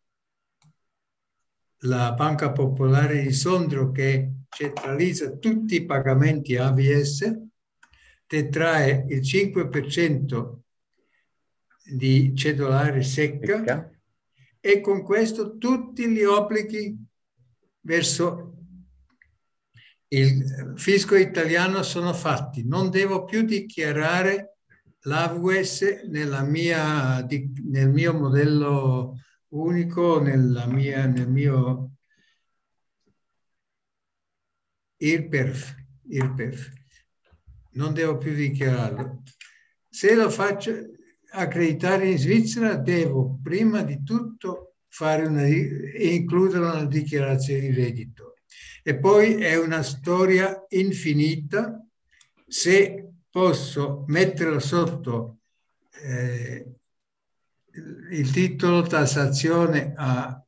la Banca Popolare di Sondrio, che centralizza tutti i pagamenti AVS, detrae il 5% di cedolare secca e con questo tutti gli obblighi verso il fisco italiano sono fatti. Non devo più dichiarare l'AVS nel mio modello unico, nel mio IRPEF. Non devo più dichiararlo. Se lo faccio accreditare in Svizzera, devo prima di tutto includere una dichiarazione di reddito. E poi è una storia infinita. Se posso metterlo sotto il titolo tassazione a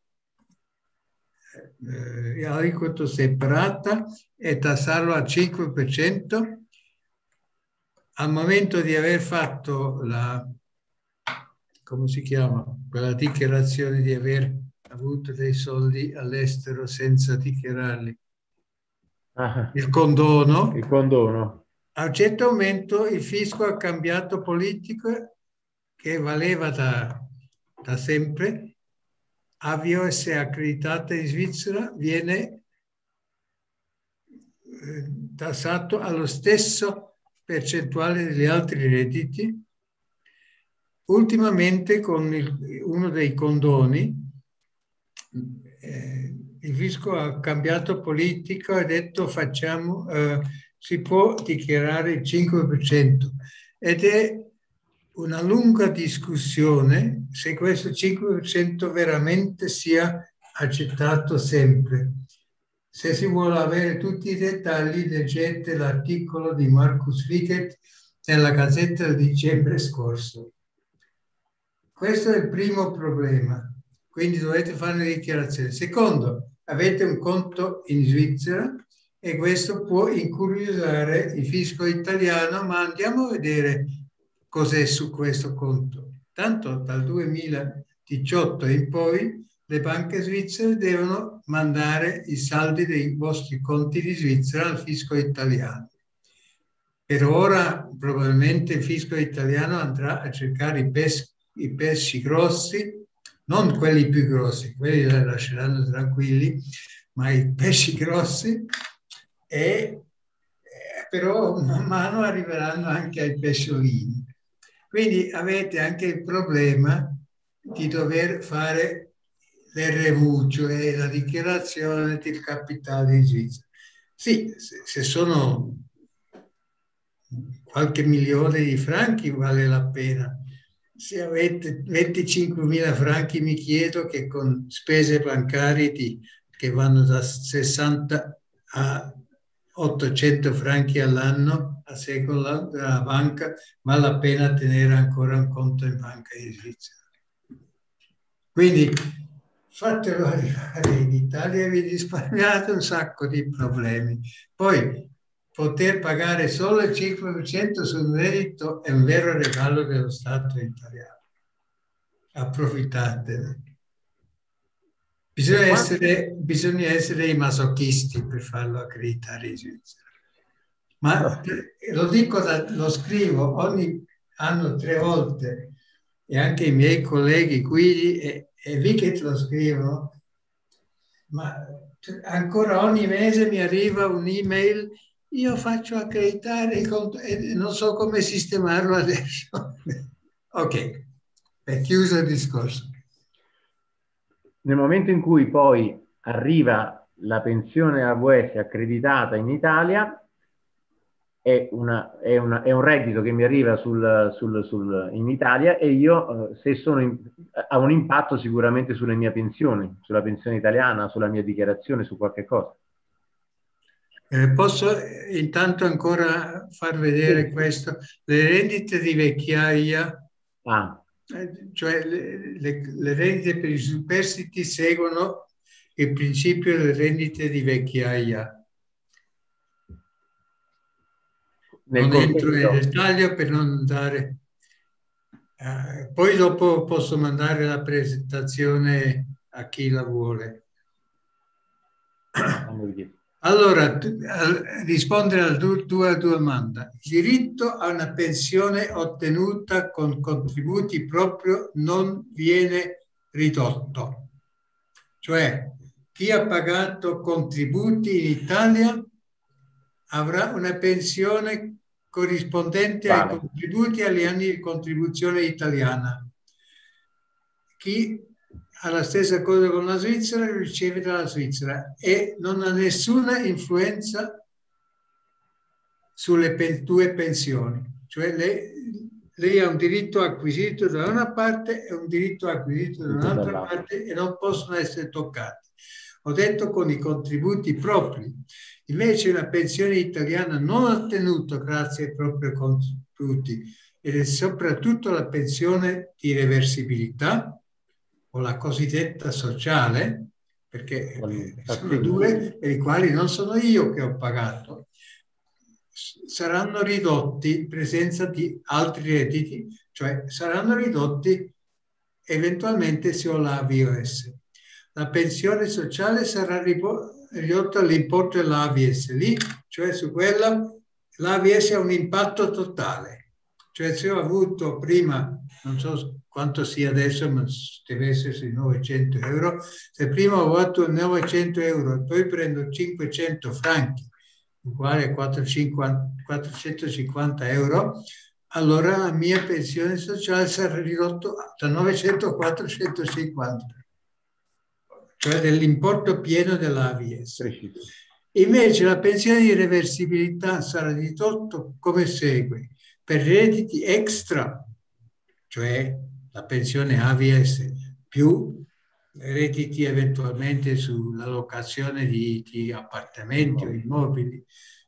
aliquota separata e tassarlo al 5%, al momento di aver fatto come si chiama? Quella dichiarazione di aver avuto dei soldi all'estero senza dichiararli. Il condono. Il condono. A un certo momento il fisco ha cambiato politica che valeva da sempre. AVS accreditata in Svizzera viene tassato allo stesso percentuale degli altri redditi. Ultimamente con uno dei condoni il fisco ha cambiato politica e ha detto si può dichiarare il 5% ed è una lunga discussione se questo 5% veramente sia accettato sempre. Se si vuole avere tutti i dettagli, leggete l'articolo di Markus Figet nella Gazzetta del dicembre scorso. Questo è il primo problema, quindi dovete fare una dichiarazione. Secondo, avete un conto in Svizzera e questo può incuriosire il fisco italiano, ma andiamo a vedere cos'è su questo conto. Tanto dal 2018 in poi le banche svizzere devono mandare i saldi dei vostri conti di Svizzera al fisco italiano. Per ora probabilmente il fisco italiano andrà a cercare i pesci grossi, non quelli più grossi, quelli li lasceranno tranquilli, ma i pesci grossi, però man mano arriveranno anche ai pesciolini. Quindi avete anche il problema di dover fare l'RV, cioè la dichiarazione del capitale in Svizzera. Sì, se sono qualche milione di franchi vale la pena. Se avete 25.000 franchi, mi chiedo che con spese bancarie che vanno da 60 a 800 franchi all'anno a seconda della banca, vale la pena tenere ancora un conto in banca in Svizzera. Quindi fatelo arrivare in Italia e vi risparmiate un sacco di problemi. Poi poter pagare solo il 5% sul reddito è un vero regalo dello Stato italiano. Approfittatene. Bisogna essere i masochisti per farlo accreditare in Svizzera. Ma lo scrivo ogni anno 3 volte e anche i miei colleghi qui, è lì che te lo scrivono, ma ancora ogni mese mi arriva un'email, io faccio accreditare il conto e non so come sistemarlo adesso. Ok, è chiuso il discorso. Nel momento in cui poi arriva la pensione AVS accreditata in Italia, è un reddito che mi arriva in Italia, e io, se ha un impatto sicuramente sulle mie pensioni, sulla pensione italiana, sulla mia dichiarazione, su qualche cosa. Posso intanto ancora far vedere questo? Le rendite di vecchiaia, cioè le rendite per i superstiti seguono il principio delle rendite di vecchiaia. Non entro nel dettaglio per non andare. Poi dopo posso mandare la presentazione a chi la vuole. Allora, rispondere alla tua domanda. Il diritto a una pensione ottenuta con contributi proprio non viene ridotto. Cioè, chi ha pagato contributi in Italia avrà una pensione corrispondente ai contributi agli anni di contribuzione italiana. Chi ha la stessa cosa con la Svizzera riceve dalla Svizzera e non ha nessuna influenza sulle tue pensioni. Cioè lei ha un diritto acquisito da una parte e un diritto acquisito da un'altra parte e non possono essere toccati. Ho detto con i contributi propri. Invece una pensione italiana non ottenuta grazie ai propri contributi ed è soprattutto la pensione di reversibilità o la cosiddetta sociale, perché sono due per i quali non sono io che ho pagato, saranno ridotti in presenza di altri redditi, cioè saranno ridotti eventualmente se ho l'AVS. La pensione sociale sarà ridotta all'importo dell'AVS lì, cioè su quella l'AVS ha un impatto totale. Cioè se ho avuto prima, non so quanto sia adesso, ma deve essere sui 900 euro, se prima ho avuto 900 euro e poi prendo 500 franchi, uguale a 450 euro, allora la mia pensione sociale sarà ridotta da 900 a 450. Cioè dell'importo pieno dell'AVS. Invece la pensione di reversibilità sarà ridotta come segue. Per redditi extra, cioè la pensione AVS, più redditi eventualmente sulla locazione di appartamenti o immobili,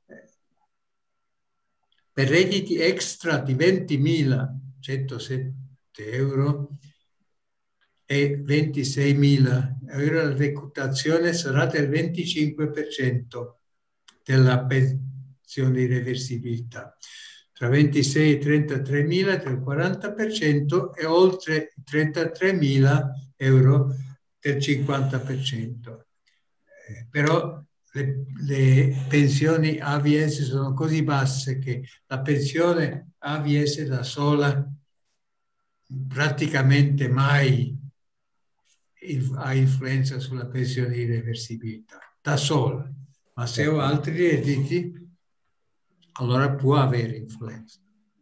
per redditi extra di 20.107 euro e 26.000 euro, la decurtazione sarà del 25% della pensione di reversibilità. Tra 26 e 33.000 del 40% e oltre 33.000 euro del 50%. Però le pensioni AVS sono così basse che la pensione AVS da sola praticamente mai ha influenza sulla pensione di reversibilità, da sola. Ma se ho altri redditi, allora può avere influenza.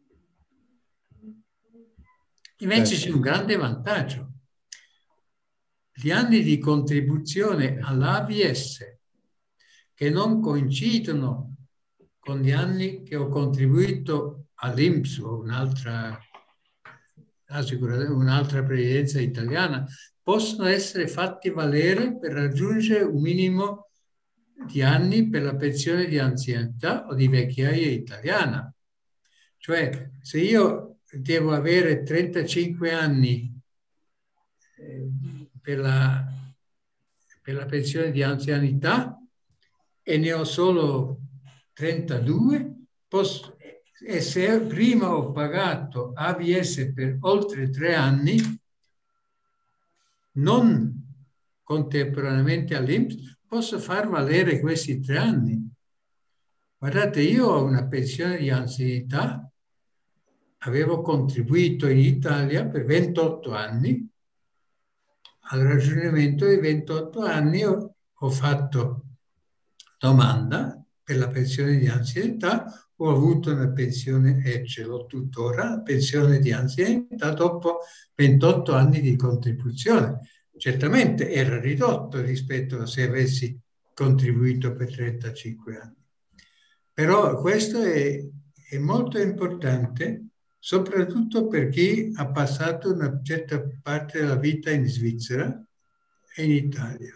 Invece c'è un grande vantaggio. Gli anni di contribuzione all'AVS che non coincidono con gli anni che ho contribuito all'INPS o un'altra previdenza italiana possono essere fatti valere per raggiungere un minimo di anni per la pensione di anzianità o di vecchiaia italiana. Cioè, se io devo avere 35 anni per la pensione di anzianità e ne ho solo 32, e se prima ho pagato AVS per oltre 3 anni, non contemporaneamente all'INPS, posso far valere questi 3 anni. Guardate, io ho una pensione di anzianità avevo contribuito in Italia per 28 anni. Al raggiungimento dei 28 anni ho fatto domanda per la pensione di anzianità, ho avuto una pensione e ce l'ho tuttora, pensione di anzianità dopo 28 anni di contribuzione. Certamente era ridotto rispetto a se avessi contribuito per 35 anni. Però questo è molto importante, soprattutto per chi ha passato una certa parte della vita in Svizzera e in Italia.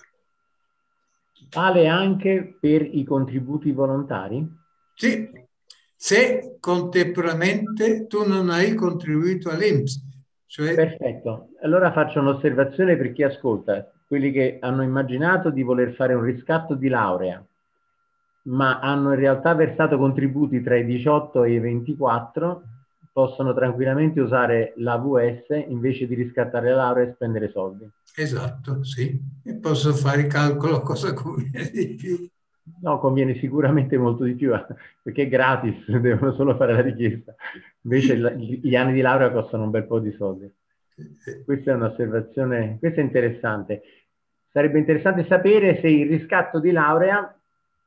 Vale anche per i contributi volontari? Sì, se contemporaneamente tu non hai contribuito all'INPS. Cioè... Perfetto, allora faccio un'osservazione per chi ascolta, quelli che hanno immaginato di voler fare un riscatto di laurea, ma hanno in realtà versato contributi tra i 18 e i 24, possono tranquillamente usare l'AVS invece di riscattare la laurea e spendere soldi. Esatto, sì. E posso fare il calcolo cosa conviene di più. No, conviene sicuramente molto di più, perché è gratis, devono solo fare la richiesta. Invece gli anni di laurea costano un bel po' di soldi. Questa è un'osservazione, questa è interessante. Sarebbe interessante sapere se il riscatto di laurea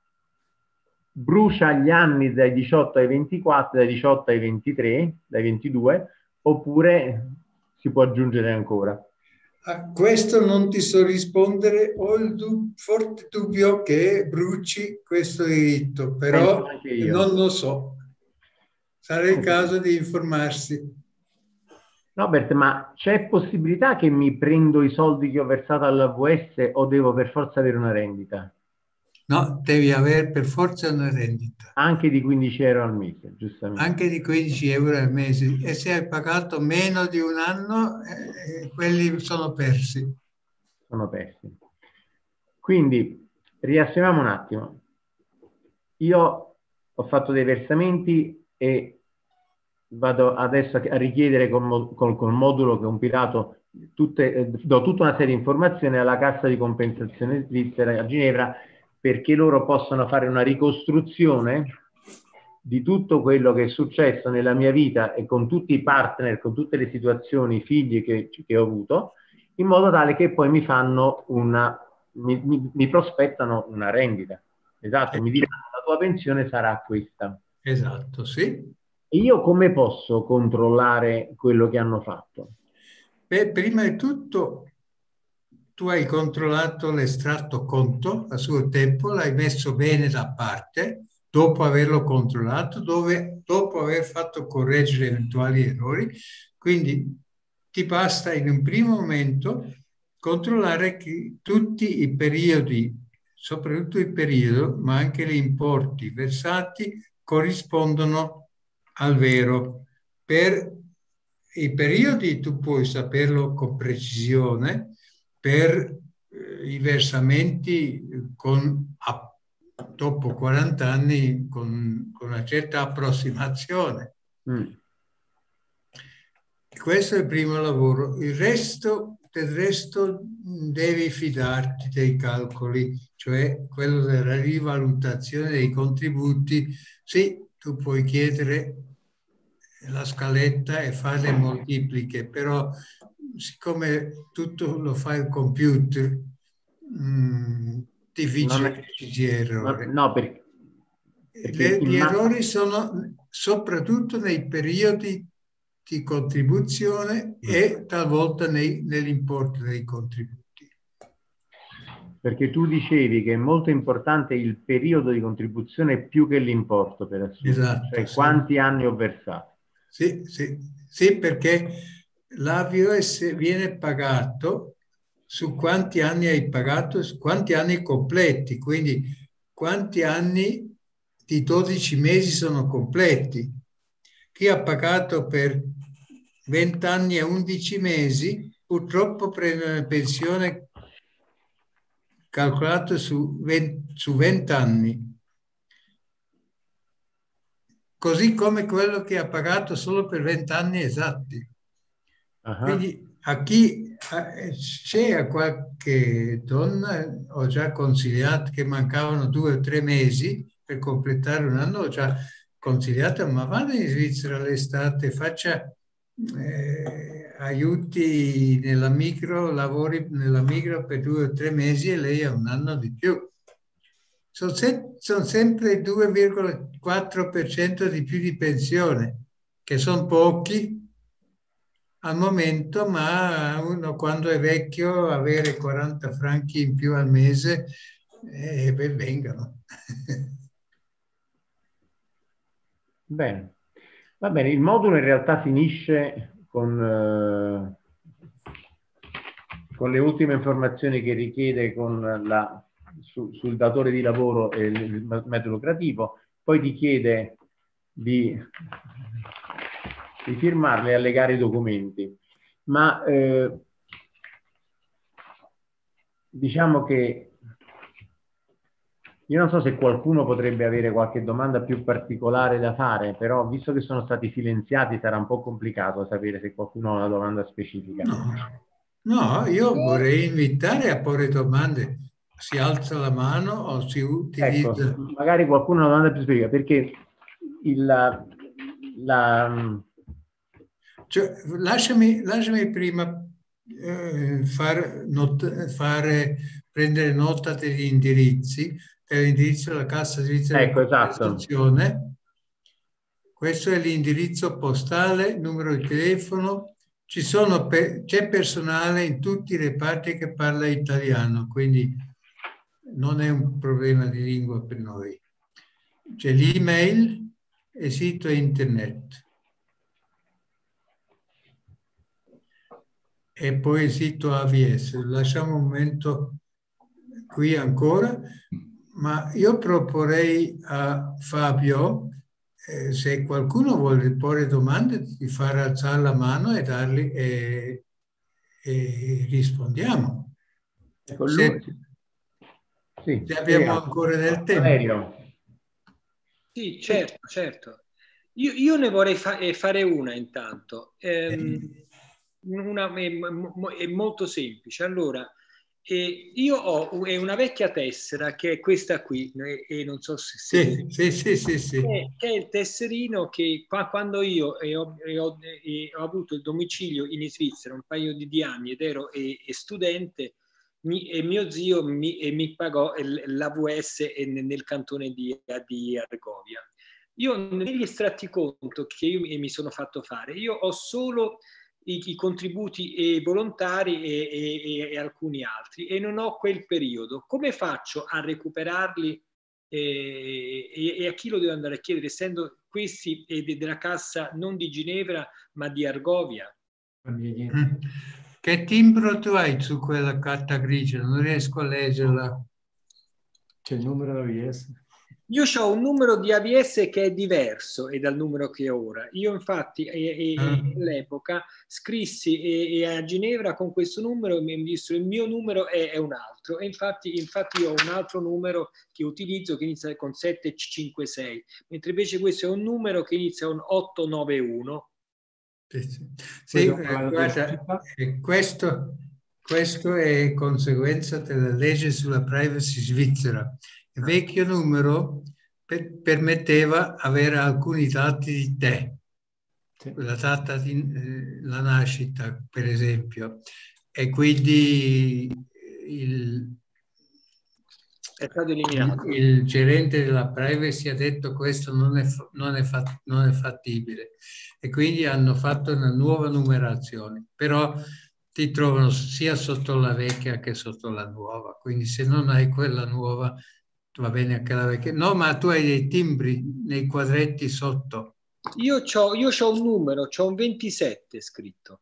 brucia gli anni dai 18 ai 24, dai 18 ai 23, dai 22, oppure si può aggiungere ancora. A questo non ti so rispondere, ho il forte dubbio che bruci questo diritto, però non lo so. Sarà il caso di informarsi. Robert, ma c'è possibilità che mi prendo i soldi che ho versato all'AVS o devo per forza avere una rendita? No, devi avere per forza una rendita. Anche di 15 euro al mese, giustamente. Anche di 15 euro al mese. E se hai pagato meno di un anno, quelli sono persi. Sono persi. Quindi, riassumiamo un attimo. Io ho fatto dei versamenti e vado adesso a richiedere col modulo che ho compilato, do tutta una serie di informazioni alla Cassa di Compensazione Svizzera a Ginevra, perché loro possano fare una ricostruzione di tutto quello che è successo nella mia vita e con tutti i partner, con tutte le situazioni, figli che ho avuto, in modo tale che poi mi fanno mi prospettano una rendita. Esatto, mi dicono la tua pensione sarà questa. Esatto, sì. E io come posso controllare quello che hanno fatto? Beh, prima di tutto tu hai controllato l'estratto conto a suo tempo, l'hai messo bene da parte, dopo averlo controllato, dopo aver fatto correggere eventuali errori. Quindi ti basta in un primo momento controllare che tutti i periodi, soprattutto il periodo, ma anche gli importi versati corrispondono al vero. Per i periodi tu puoi saperlo con precisione, per i versamenti dopo 40 anni con una certa approssimazione. Questo è il primo lavoro. Del resto devi fidarti dei calcoli, cioè quello della rivalutazione dei contributi. Sì, tu puoi chiedere la scaletta e fare le moltipliche, però siccome tutto lo fa il computer, difficile che ci sia errore. No, perché gli errori sono soprattutto nei periodi di contribuzione e talvolta nell'importo dei contributi. Perché tu dicevi che è molto importante il periodo di contribuzione più che l'importo, per assumere. Esatto, cioè sì. Quanti anni ho versato. Sì, perché l'AVS viene pagato su quanti anni hai pagato, su quanti anni completi, quindi quanti anni di 12 mesi sono completi. Chi ha pagato per 20 anni e 11 mesi purtroppo prende una pensione calcolata su 20 anni. Così come quello che ha pagato solo per 20 anni esatti. Quindi a qualche donna ho già consigliato che mancavano 2 o 3 mesi per completare un anno, ho già consigliato, ma vada in Svizzera l'estate, faccia aiuti nella micro, lavori nella micro per 2 o 3 mesi e lei ha un anno di più. Sono sempre il 2,4% di più di pensione, che sono pochi al momento, ma uno quando è vecchio avere 40 franchi in più al mese, ben vengano. Bene. Va bene, il modulo in realtà finisce con le ultime informazioni che richiede sul datore di lavoro e il metodo lucrativo, poi ti chiede di firmarle e allegare i documenti. Ma diciamo che io non so se qualcuno potrebbe avere qualche domanda più particolare da fare, però visto che sono stati silenziati sarà un po' complicato sapere se qualcuno ha una domanda specifica. No, io vorrei invitare a porre domande. Si alza la mano o si utilizza... Ecco, magari qualcuno ha una domanda più specifica, perché Cioè, lasciami prima prendere nota degli indirizzi, dell'indirizzo della Cassa Svizzera ecco, di Compensazione. Questo è l'indirizzo postale, numero di telefono. C'è personale in tutti i reparti che parla italiano, quindi non è un problema di lingua per noi. C'è l'email e sito internet. E poi il sito AVS. Lasciamo un momento qui ancora, ma io proporrei a Fabio, se qualcuno vuole porre domande, di far alzare la mano e darli e rispondiamo. Ecco, Se abbiamo ancora del tempo. Valerio. Sì, certo. Io ne vorrei fare una intanto. Una è molto semplice. Allora, io ho una vecchia tessera che è questa qui, e non so se sì. Che è il tesserino che quando io ho avuto il domicilio in Svizzera un paio di anni ed ero studente, e mio zio mi pagò l'AVS nel cantone di Argovia. Io negli estratti conto che io mi sono fatto fare, io ho solo i contributi volontari e alcuni altri, e non ho quel periodo. Come faccio a recuperarli e a chi lo devo andare a chiedere, essendo questi della cassa non di Ginevra ma di Argovia? Che timbro tu hai su quella carta grigia? Non riesco a leggerla. C'è il numero AVS? Io ho un numero di AVS che è diverso dal numero che ho ora. Io infatti all'epoca scrissi a Ginevra con questo numero, mi dissero il mio numero è un altro, e infatti io ho un altro numero che utilizzo che inizia con 756, mentre invece questo è un numero che inizia con 891. Sì, guarda, questo è conseguenza della legge sulla privacy svizzera. Il vecchio numero permetteva avere alcuni dati di te, la data la nascita, per esempio, e quindi è stato eliminato. Il gerente della privacy ha detto questo non è fattibile, e quindi hanno fatto una nuova numerazione, però ti trovano sia sotto la vecchia che sotto la nuova, quindi se non hai quella nuova va bene anche la vecchia. No, ma tu hai dei timbri nei quadretti sotto. Io c'ho un numero, c'ho un 27 scritto.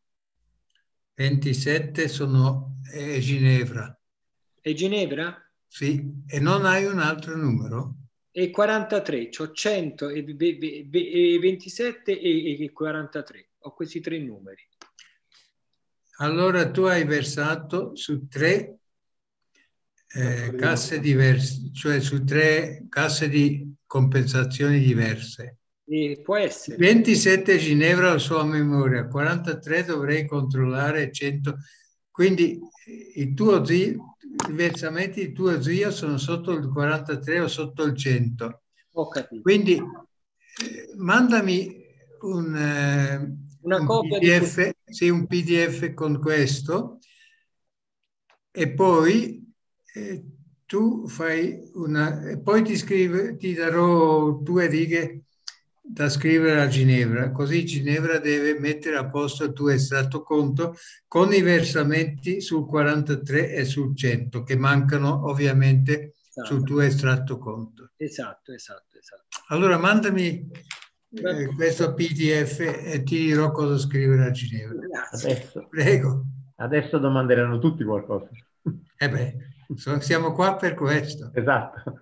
27 è Ginevra. È Ginevra? Sì, e non hai un altro numero? E 43, c'ho 100 e 27 e 43. Ho questi 3 numeri. Allora tu hai versato su 3 casse diverse, cioè su 3 casse di compensazioni diverse. Può essere. 27 Ginevra la sua memoria, 43 dovrei controllare 100. Quindi i versamenti di tuo zio sono sotto il 43 o sotto il 100. Ho capito. Quindi mandami Una un copia PDF, sì, un PDF con questo, e poi tu fai e poi ti darò 2 righe da scrivere a Ginevra, così Ginevra deve mettere a posto il tuo estratto conto con i versamenti sul 43 e sul 100 che mancano ovviamente sul tuo estratto conto. Esatto. Allora mandami questo PDF e ti dirò cosa scrivere a Ginevra. Grazie. Prego. Adesso domanderanno tutti qualcosa. Siamo qua per questo. Esatto.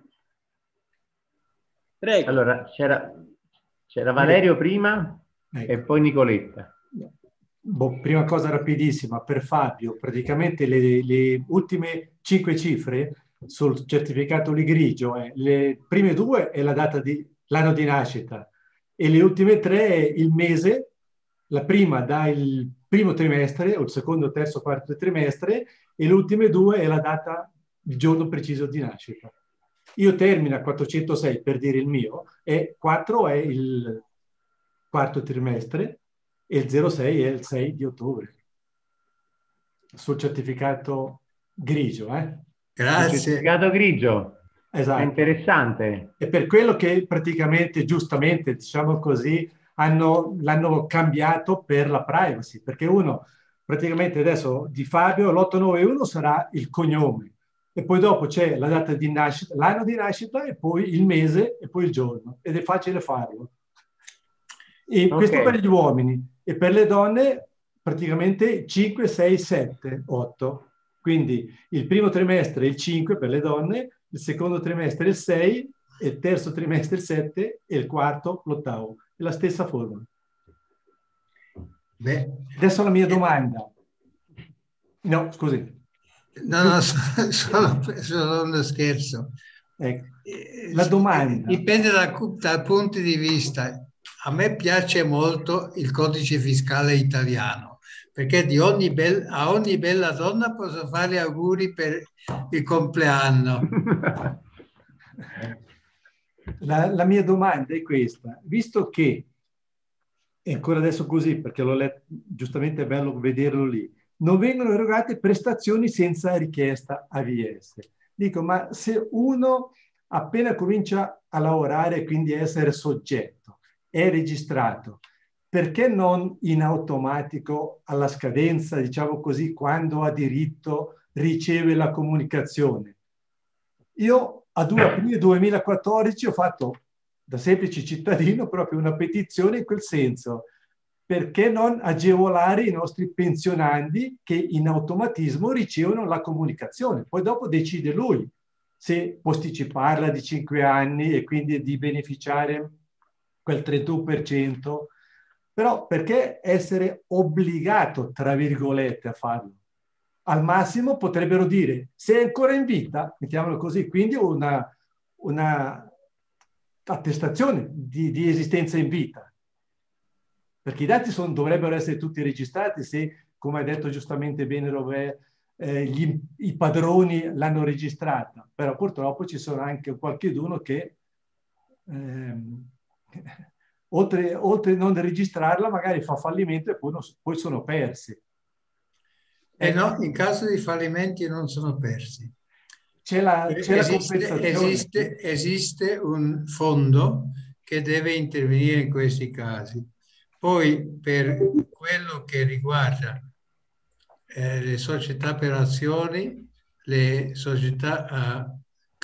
Prego. Allora, c'era Valerio prima e poi Nicoletta. Prima cosa rapidissima, per Fabio, praticamente le ultime 5 cifre sul certificato lì grigio, le prime 2 è la data l'anno di nascita e le ultime 3 è il mese, la prima dà il primo trimestre o il secondo, terzo, quarto trimestre e le ultime 2 è la data, il giorno preciso di nascita. Io termino a 406 per dire il mio e 4 è il quarto trimestre e il 06 è il 6 di ottobre. Sul certificato grigio, Grazie. Il certificato grigio. Esatto. È interessante. È per quello che praticamente, giustamente, diciamo così, l'hanno cambiato per la privacy, perché uno, praticamente adesso di Fabio, l'891 sarà il cognome, e poi dopo c'è la data di nascita, l'anno di nascita, e poi il mese, e poi il giorno, ed è facile farlo. E questo per gli uomini, e per le donne praticamente 5, 6, 7, 8. Quindi il primo trimestre il 5 per le donne, il secondo trimestre il 6, il terzo trimestre il 7 e il quarto l'8. È la stessa formula. Adesso la mia domanda. No, scusi. No, solo uno scherzo. Ecco. La domanda. Dipende dal punto di vista. A me piace molto il codice fiscale italiano, perché a ogni bella donna posso fare auguri per il compleanno. La mia domanda è questa. Visto che, è ancora adesso così, perché l'ho letto, giustamente è bello vederlo lì, non vengono erogate prestazioni senza richiesta AVS. Dico, ma se uno appena comincia a lavorare, quindi a essere soggetto, è registrato, perché non in automatico alla scadenza, diciamo così, quando ha diritto, riceve la comunicazione? Io a 2 aprile 2014 ho fatto, da semplice cittadino, proprio una petizione in quel senso. Perché non agevolare i nostri pensionandi che in automatismo ricevono la comunicazione? Poi dopo decide lui se posticiparla di 5 anni e quindi di beneficiare quel 31%. Però perché essere obbligato, tra virgolette, a farlo? Al massimo potrebbero dire, se è ancora in vita, mettiamolo così, quindi una attestazione di esistenza in vita. Perché i dati dovrebbero essere tutti registrati se, come ha detto giustamente bene Robè, i padroni l'hanno registrata. Però purtroppo ci sono anche qualcheduno che, oltre a non registrarla, magari fa fallimento e poi sono persi. No, in caso di fallimenti non sono persi. C'è la compensazione. Esiste un fondo che deve intervenire in questi casi. Poi per quello che riguarda le società per azioni, le società a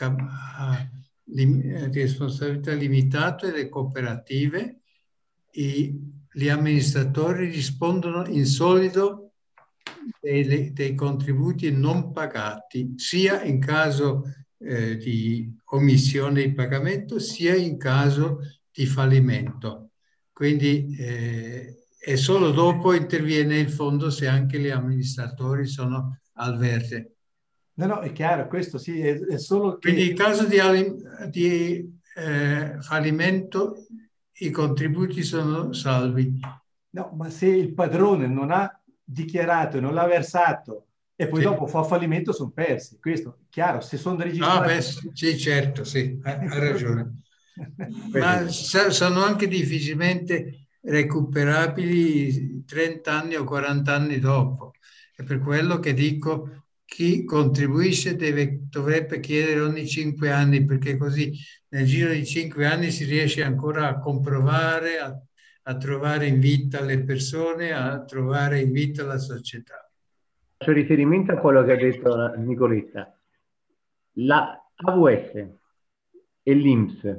responsabilità limitata e le cooperative, gli amministratori rispondono in solido dei contributi non pagati, sia in caso di omissione di pagamento, sia in caso di fallimento. Quindi e solo dopo interviene il fondo se anche gli amministratori sono al verde. No, è chiaro, questo sì, è solo che... Quindi in caso di fallimento i contributi sono salvi. No, ma se il padrone non ha dichiarato e non l'ha versato e poi dopo fa fallimento, sono persi. Questo è chiaro, se sono registrati... Sì, certo, sì, hai ragione. Ma sono anche difficilmente recuperabili 30 anni o 40 anni dopo. È per quello che dico chi contribuisce dovrebbe chiedere ogni 5 anni, perché così nel giro di 5 anni si riesce ancora a comprovare, a trovare in vita le persone, a trovare in vita la società. Faccio riferimento a quello che ha detto Nicoletta. La AVS e l'INPS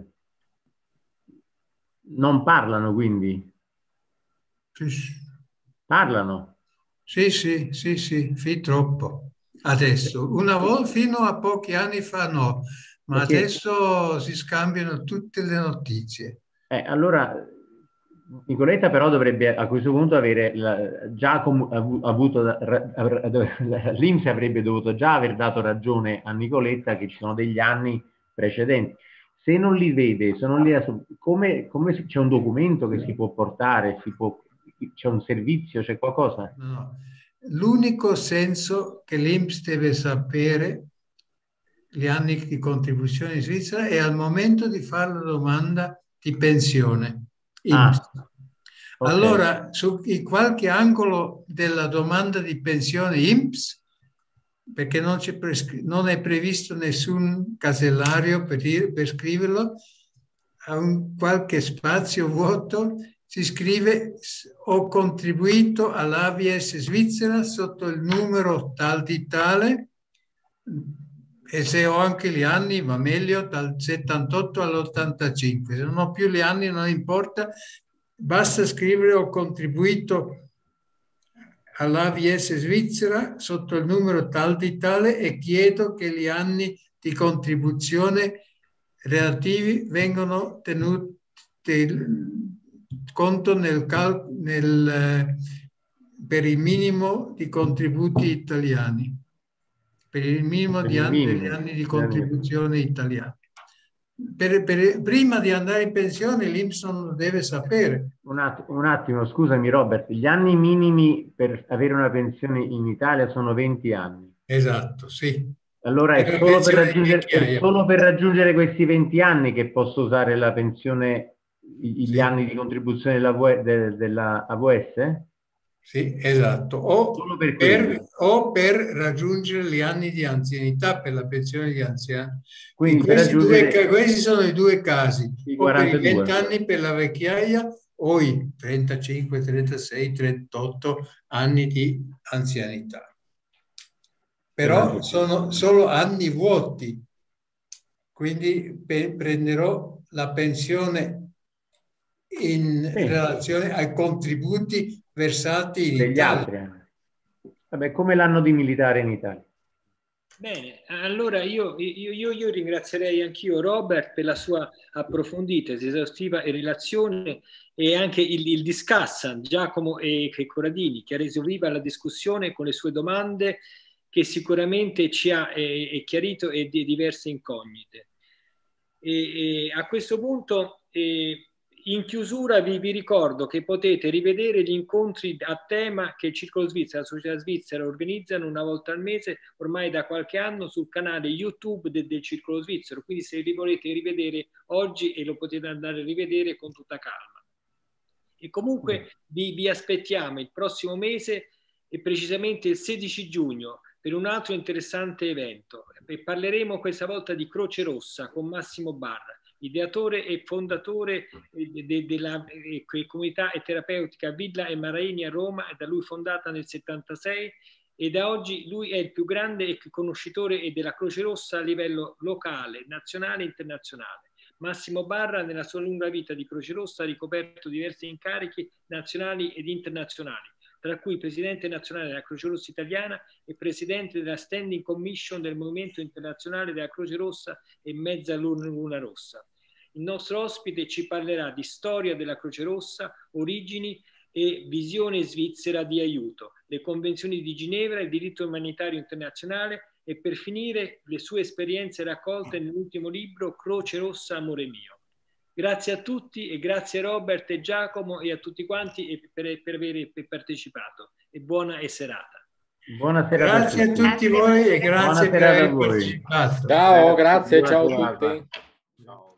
non parlano, quindi? Sì. Parlano? Sì, fin troppo. Adesso, una volta, fino a pochi anni fa no, ma Perché, adesso si scambiano tutte le notizie. Allora, Nicoletta però dovrebbe a questo punto avere l'INPS avrebbe dovuto già aver dato ragione a Nicoletta che ci sono degli anni precedenti. Se non li vede, se non li come c'è un documento che si può portare, c'è un servizio, c'è qualcosa? No. L'unico senso che l'INPS deve sapere gli anni di contribuzione in Svizzera è al momento di fare la domanda di pensione INPS. Okay. Allora, in qualche angolo della domanda di pensione INPS, perché non è previsto nessun casellario per scriverlo, a qualche spazio vuoto si scrive: ho contribuito all'AVS Svizzera sotto il numero tal di tale, e se ho anche gli anni va meglio, dal 78 all'85. Se non ho più gli anni non importa, basta scrivere: ho contribuito all'AVS Svizzera sotto il numero tal di tale e chiedo che gli anni di contribuzione relativi vengano tenuti conto per il minimo di contributi italiani, per il minimo degli anni di contribuzione italiani. Prima di andare in pensione l'INPS non lo deve sapere. Un attimo, scusami Robert, gli anni minimi per avere una pensione in Italia sono 20 anni. Esatto, sì. Allora è solo per raggiungere questi 20 anni che posso usare la pensione, gli anni di contribuzione della AVS? Sì, esatto. O per raggiungere gli anni di anzianità per la pensione di anziani. Quindi questi sono i due casi. O per i 20 anni per la vecchiaia o i 35, 36, 38 anni di anzianità. Però sono solo anni vuoti, quindi prenderò la pensione in relazione ai contributi versati in Italia. Vabbè, come l'anno di militare in Italia. Bene, allora io ringrazierei anch'io Robert per la sua approfondita, esaustiva relazione e anche il discussant Giacomo e Corradini, che ha reso viva la discussione con le sue domande, che sicuramente ci ha chiarito e di diverse incognite. A questo punto, in chiusura, vi ricordo che potete rivedere gli incontri a tema che il Circolo Svizzera, la Società Svizzera, organizzano una volta al mese, ormai da qualche anno, sul canale YouTube del Circolo Svizzero. Quindi se li volete rivedere oggi, e lo potete andare a rivedere con tutta calma. E comunque vi aspettiamo il prossimo mese, e precisamente il 16 giugno, per un altro interessante evento. E parleremo questa volta di Croce Rossa con Massimo Barra, ideatore e fondatore della comunità terapeutica Villa e Maraini a Roma, da lui fondata nel 76, e da oggi lui è il più grande conoscitore della Croce Rossa a livello locale, nazionale e internazionale. Massimo Barra, nella sua lunga vita di Croce Rossa, ha ricoperto diversi incarichi nazionali ed internazionali, tra cui presidente nazionale della Croce Rossa italiana e presidente della Standing Commission del Movimento Internazionale della Croce Rossa e Mezza Luna Rossa. Il nostro ospite ci parlerà di storia della Croce Rossa, origini e visione svizzera di aiuto, le convenzioni di Ginevra, il diritto umanitario internazionale e, per finire, le sue esperienze raccolte nell'ultimo libro Croce Rossa, amore mio. Grazie a tutti e grazie a Robert e Giacomo e a tutti quanti per aver partecipato, e buona serata. Buonasera. Grazie a tutti voi e grazie per aver partecipato. Ciao, grazie, ciao a tutti. No.